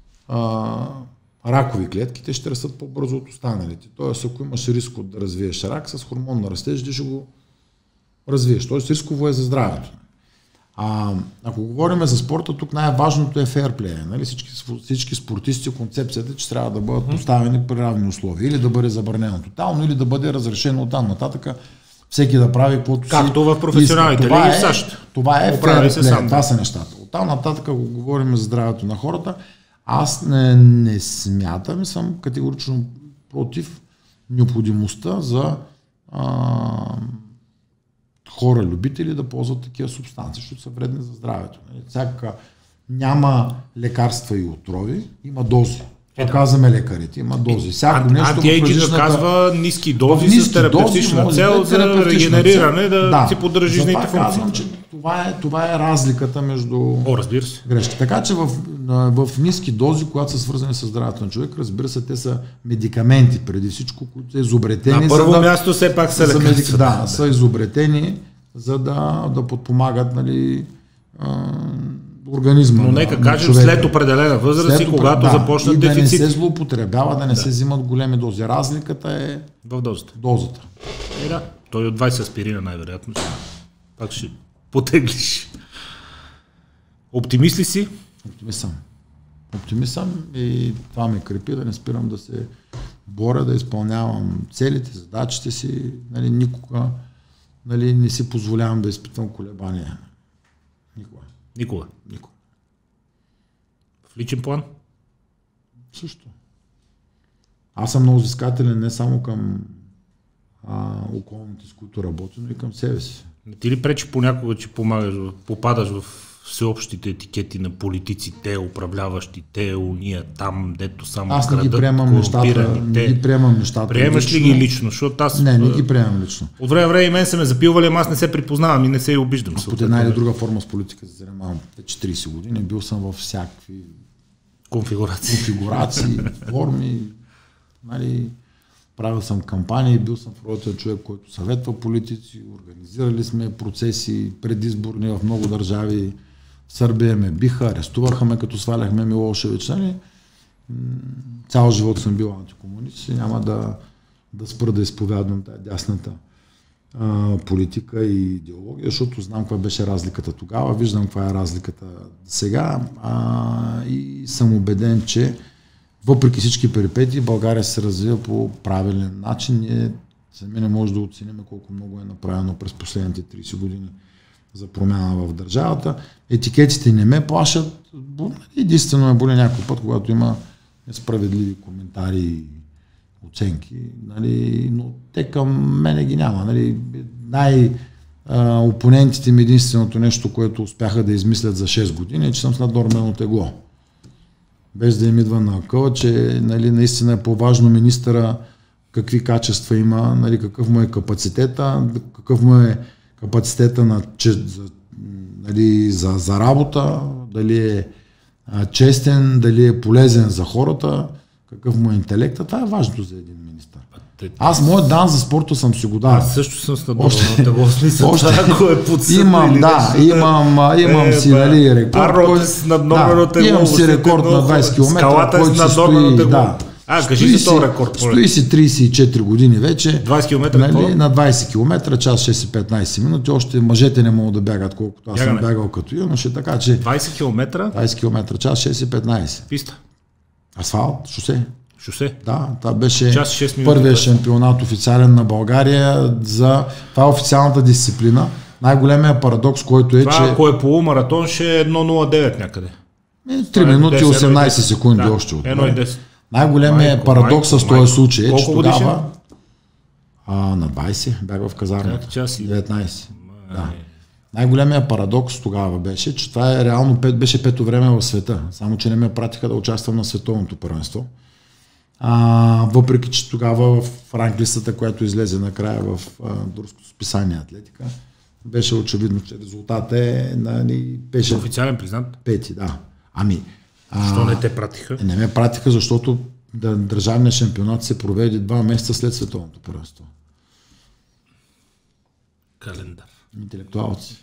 ракови клетки, те ще растат по-бързо от останалите. Тоест, ако имаш риск да развиеш рак, с хормон на растеж ще го развиеш. Тоест, рисково е за здравето. Ако говорим за спорта, тук най-важното е фейрплей. Всички спортисти, концепцията, че трябва да бъдат поставени при равни условия. Или да бъде забранено тотално, или да бъде разрешено оттам нататък всеки да прави каквото си.
Както в професионалните лиги в САЩ.
Това е фейрплей. Това са нещата. Оттам нататък, ако говорим за здравето на хората, аз не смятам и съм категорично против необходимостта за хора-любители да ползват такива субстанции, защото са вредни за здравето. Няма лекарства и отрови, има дози. Казваме лекарите, има дози.
Антиейджинг казва ниски дози с терапевтична цел за регенериране, да си поддържи жизнените функции.
Казвам, че това е разликата между грешки. Така че в ниски дози, когато са свързани с здравето на човек, разбира се, те са медикаменти преди всичко, които са изобретени.
На първо място все пак са лекарства.
Са изобретени, за да подпомагат организма.
Но нека кажем след определена възраст и когато започнат дефицит.
Да не се злоупотребява, да не се взимат големи дози. Разликата е
в дозата. Той от 20 аспирина най-вероятно. Пак ще потеглиш. Оптимист ли си?
Оптимист съм и това ме крепи да не спирам да се боря, да изпълнявам целите, задачите си. Никога не си позволявам да изпитвам колебания.
Никога. В личен план?
Също. Аз съм много взискателен не само към околните, с които работя, но и към себе си.
Не ти ли пречи понякога, че попадаш в всеобщите етикети на политици, те управляващи, те уния там, дето само
аз не ги приемам нещата, не ги приемам нещата.
Приемаш
лично.
ли ги лично? Защото аз...
Не ги приемам лично.
От време и мен са ме запилвали, ама аз не се припознавам и не се и обиждам.
Под една или друга форма с политика се занимавам вече 30 години. Бил съм във всякакви конфигурации, форми. Нали, правил съм кампании, бил съм в ролята човек, който съветва политици, организирали сме процеси предизборни в много държави. В Сърбия ме биха, арестуваха ме, като сваляхме Милошевич. Нали? Цял живот съм бил антикомунист и няма да спра да изповядвам тази дясната политика и идеология, защото знам каква беше разликата тогава, виждам каква е разликата сега и съм убеден, че въпреки всички перипетии, България се развива по правилен начин. Ние сами не може да оценим колко много е направено през последните 30 години за промяна в държавата. Етикетите не ме плашат. Единствено ме боли някой път, когато има несправедливи коментари и оценки. Нали, но те към мене ги няма. Нали, опонентите ми единственото нещо, което успяха да измислят за 6 години е, че съм с наднормално тегло. Без да им идва на акъла, че нали, наистина е по-важно министъра какви качества има, нали, какъв му е капацитета, какъв му е капацитета за работа, дали е честен, дали е полезен за хората, какъв му е интелекта. Това е важното за един министър. Аз моят дан за спорта съм си го дал.
Аз също съм с надолната го смисъл, ако е подсъдно.
Имам си нали, рекорд.
Арнолд е с наднорменото тегло.
Имам си рекорд на 20 км.
Скалата е с наднорменото тегло. Кажи си този рекорд.
Стои си 34 години вече.
20 км?
Нали, на 20 км, час 6-15 минути. Още мъжете не могат да бягат колкото аз съм бягал като юноша, така че...
20 км?
20 км, час 6-15.
Писта?
Асфалт, шосе.
Шосе?
Да, това беше първият шампионат официален на България за... Това е официалната дисциплина. Най-големият парадокс, който е,
това,
че...
ако е полумаратон, ще е 1.09 някъде.
3 минути 18 секунди още от
1.10.
Най-големият парадокс с този случай е, че тогава... на 20, бях в казармата. 19. Да. Най-големият парадокс тогава беше, че това е реално беше пето време в света. Само, че не ме пратиха да участвам на световното първенство. Въпреки, че тогава в ранглистата, която излезе накрая в турското списание Атлетика, беше очевидно, че резултатът е... беше
официален признат?
Пети, да.
Защо не те пратиха?
Не ме пратиха, защото държавният шампионат се проведе 2 месеца след световното първенство.
Календар.
Интелектуалци.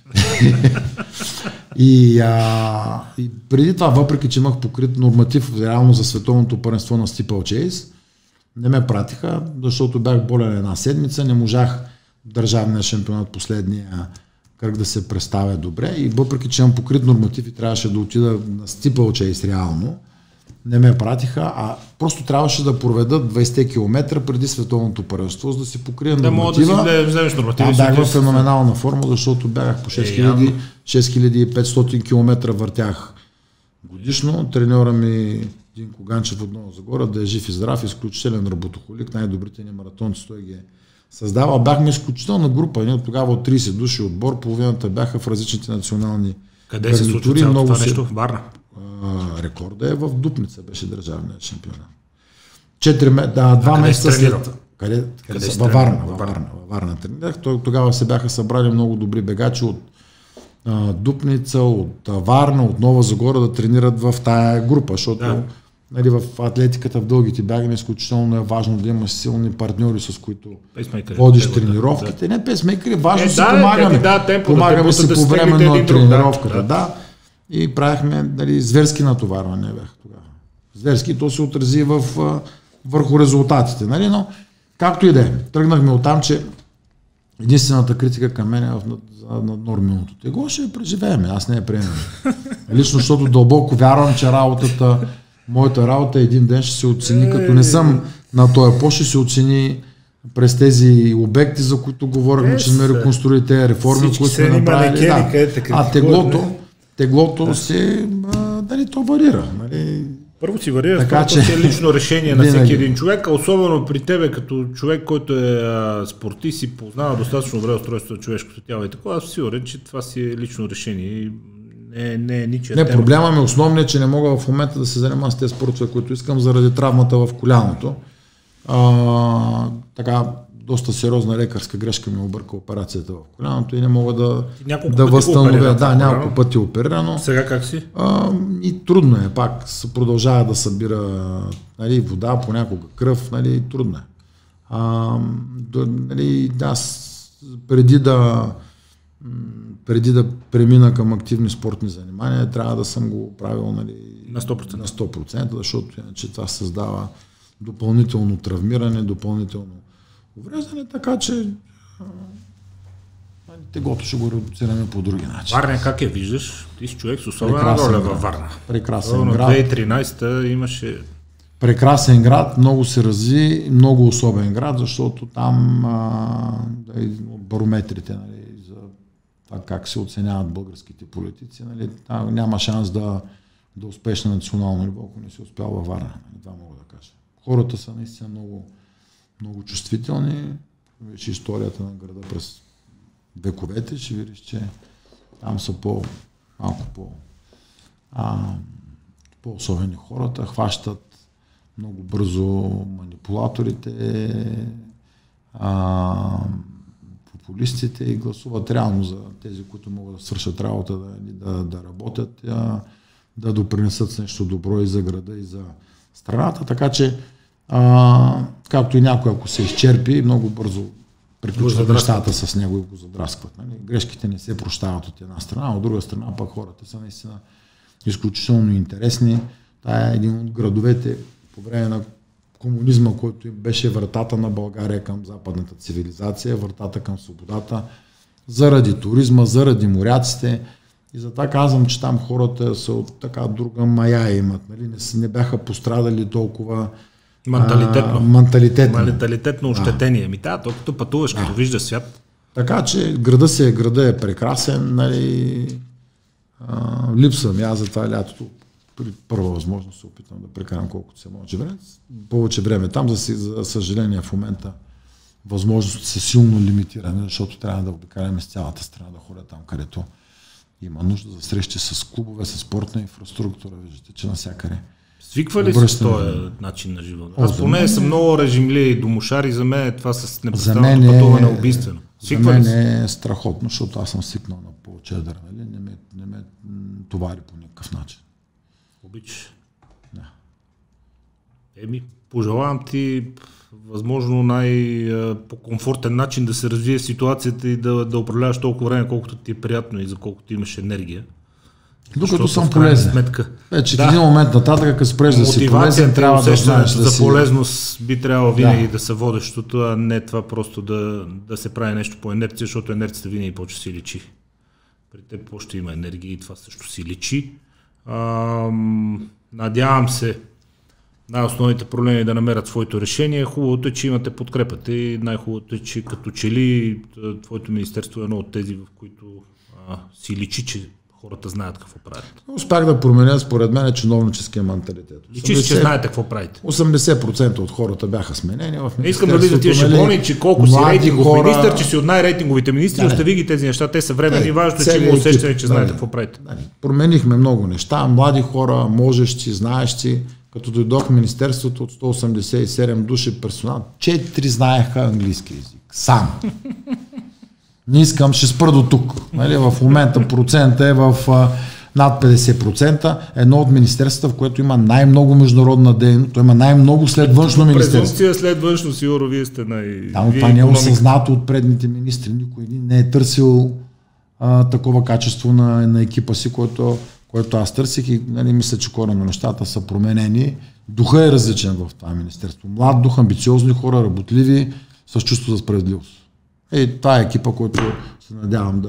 и преди това, въпреки че имах покрит норматив реално за световното първенство на Steeplechase, не ме пратиха, защото бях болен една седмица, не можах държавния шампионат последния кръг да се представя добре и въпреки че имам покрит норматив и трябваше да отида на Steeplechase реално, не ме пратиха, а просто трябваше да проведат 20 км преди световното първенство, за да си покрия норматива.
Да вземеш норматива.
Бях в феноменална форма, защото бягах по 6500 км въртях годишно. Треньора ми Динко Ганчев от Нова Загора, да е жив и здрав, изключителен работохолик, най-добрите ни маратонци, той ги е създавал. Бяхме изключителна група, ние тогава от 30 души отбор, половината бяха в различните национални
Къде се случва това нещо? В Варна?
Рекорда е в Дупница, беше държавният шампионат. 2 месеца след... Къде във Варна тренирах. Тогава се бяха събрали много добри бегачи от Дупница, от Варна, от Нова Загора да тренират в тая група, защото нали, в атлетиката в дългите бягане изключително е важно да имаш силни партньори, с които водиш тренировките. Не пейсмейкъри, важно си помагаме. Помагаме си по време на тренировката. И правихме зверски натоварване бях тогава. Зверски, то се отрази върху резултатите. Нали? Но както и да е. Тръгнахме оттам, че единствената критика към мен е за наднорменото тегло. Ще я преживеем. Аз не я приемам. Лично, защото дълбоко вярвам, че моята работа един ден ще се оцени, като не съм на този пост, ще се оцени през тези обекти, за които говорихме, че сме реконструили тези реформи, които сме направили. Теглото се, то варира. Нали?
Първо си варира, това си е лично решение на всеки един човек, а особено при тебе като човек, който е спортист и познава достатъчно добре устройството на човешкото тяло и така, аз съм сигурен, че това си е лично решение. Не е ничия тема.
Проблема ми основният е, че не мога в момента да се занимавам с тези спортове, които искам заради травмата в коляното. Така, доста сериозна лекарска грешка ми обърка операцията в коляното и не мога да възстановя. Да, няколко пъти оперирано.
Сега как си?
И трудно е, пак продължава да събира вода, понякога кръв, трудно е. Преди да премина към активни спортни занимания, трябва да съм го правил
на 100%,
защото иначе това създава допълнително травмиране, допълнително увреждане, така че тегото ще го редуцираме по други начин.
Варна как я виждаш? Ти си човек с особена роля във Варна.
Прекрасен град.
2013 имаше...
Прекрасен град, много се разви, много особен град, защото там барометрите за това как се оценяват българските политици, няма шанс да успееш на национално ниво, ако не си успял във Варна. Това мога да кажа. Хората са наистина много чувствителни. Виж историята на града през вековете, ще видиш, че там са малко по-особени хората, хващат много бързо манипулаторите, популистите и гласуват реално за тези, които могат да свършат работа, да работят, да допринесат с нещо добро и за града, и за страната. Така че, както и някой, ако се изчерпи, много бързо приключват нещата с него и го задраскват. Грешките не се прощават от една страна, а от друга страна пък хората са наистина изключително интересни. Това е един от градовете по време на комунизма, който беше вратата на България към западната цивилизация, вратата към свободата, заради туризма, заради моряците. И затова казвам, че там хората са от така друга мая имат. Не бяха пострадали толкова
менталитетно ощетение. Като пътуваш, като виждаш свят.
Така че града е прекрасен. Липсва ми. Аз за това лятото при първа възможност се опитам да прекарам колкото се може време. Повече време там, за съжаление в момента възможностите са силно лимитирани, защото трябва да обикаляме с цялата страна, да ходя там, където има нужда за срещи с клубове, с спортна инфраструктура. Виждате, че навсякъде.
Свиква ли се с този начин на живота? Аз поне съм много режимли и домошар и за мен това с непрестанното пътуване е убийствено.
За мен е страхотно, защото аз съм свикнал на повече адреналин, не ме товари по никакъв начин.
Обичаш? Да. Пожелавам ти възможно по-комфортен начин да се развие ситуацията и да управляваш толкова време, колкото ти е приятно и за колкото имаш енергия.
Докато съм полезен. Вече в един момент нататък, като спреш да си полезен, трябва да знаеш
да за полезност би трябвало винаги да са водещото, а не това просто да се прави нещо по инерция, защото инерцията винаги почва си личи. При теб още има енергия и това също си личи. Надявам се най-основните проблеми да намерят своето решение. Хубавото е, че имате подкрепата и най-хубавото е, че като че ли твоето министерство е едно от тези, в които си личи, че хората знаят какво правят.
Успях да променя според мен чиновническия менталитет.
Личи, че знаете какво правите.
80% от хората бяха сменени в министерството.
Искам да видя тия шаблони, че колко си рейтингов министър, че си от най-рейтинговите министри, остави ги тези неща, те са временни, важно, че има усещане, че знаете какво правите.
Променихме много неща, млади хора, можещи, знаещи. Като дойдох в министерството от 187 души персонал, 4 знаеха английски език. Сам. Не искам, ще спра до тук. В момента процента е в над 50%. Едно от министерствата, в което има най-много международна дейност, то има най-много след външно министерство.
Презумпция след външно, сигурно вие сте
Да, но това не е осъзнато от предните министри. Никой не е търсил такова качество на екипа си, което аз търсих и мисля, че коренно нещата са променени. Духа е различен в това министерство. Млад дух, амбициозни хора, работливи, с чувство за справедливост. Това е екипа, който се надявам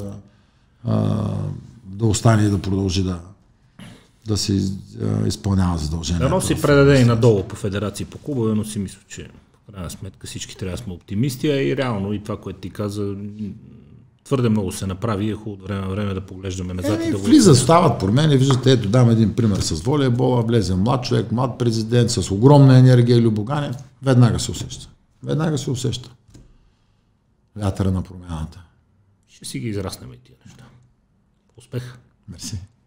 да остане и да продължи да се изпълнява задължения.
Едно си предаде и надолу по федерации, по клубове, но си мисля, че в крайна сметка всички трябва да сме оптимисти, и реално и това, което ти каза, Твърде много се направи и е хубаво време да поглеждаме назад. И да
влизат, стават промени. Виждате, ето дам един пример с волейбола. Влезе млад човек, млад президент с огромна енергия и любогане. Веднага се усеща. Веднага се усеща. Вятъра на промяната.
Ще си ги израснем и тия неща. Успех!
Мерси.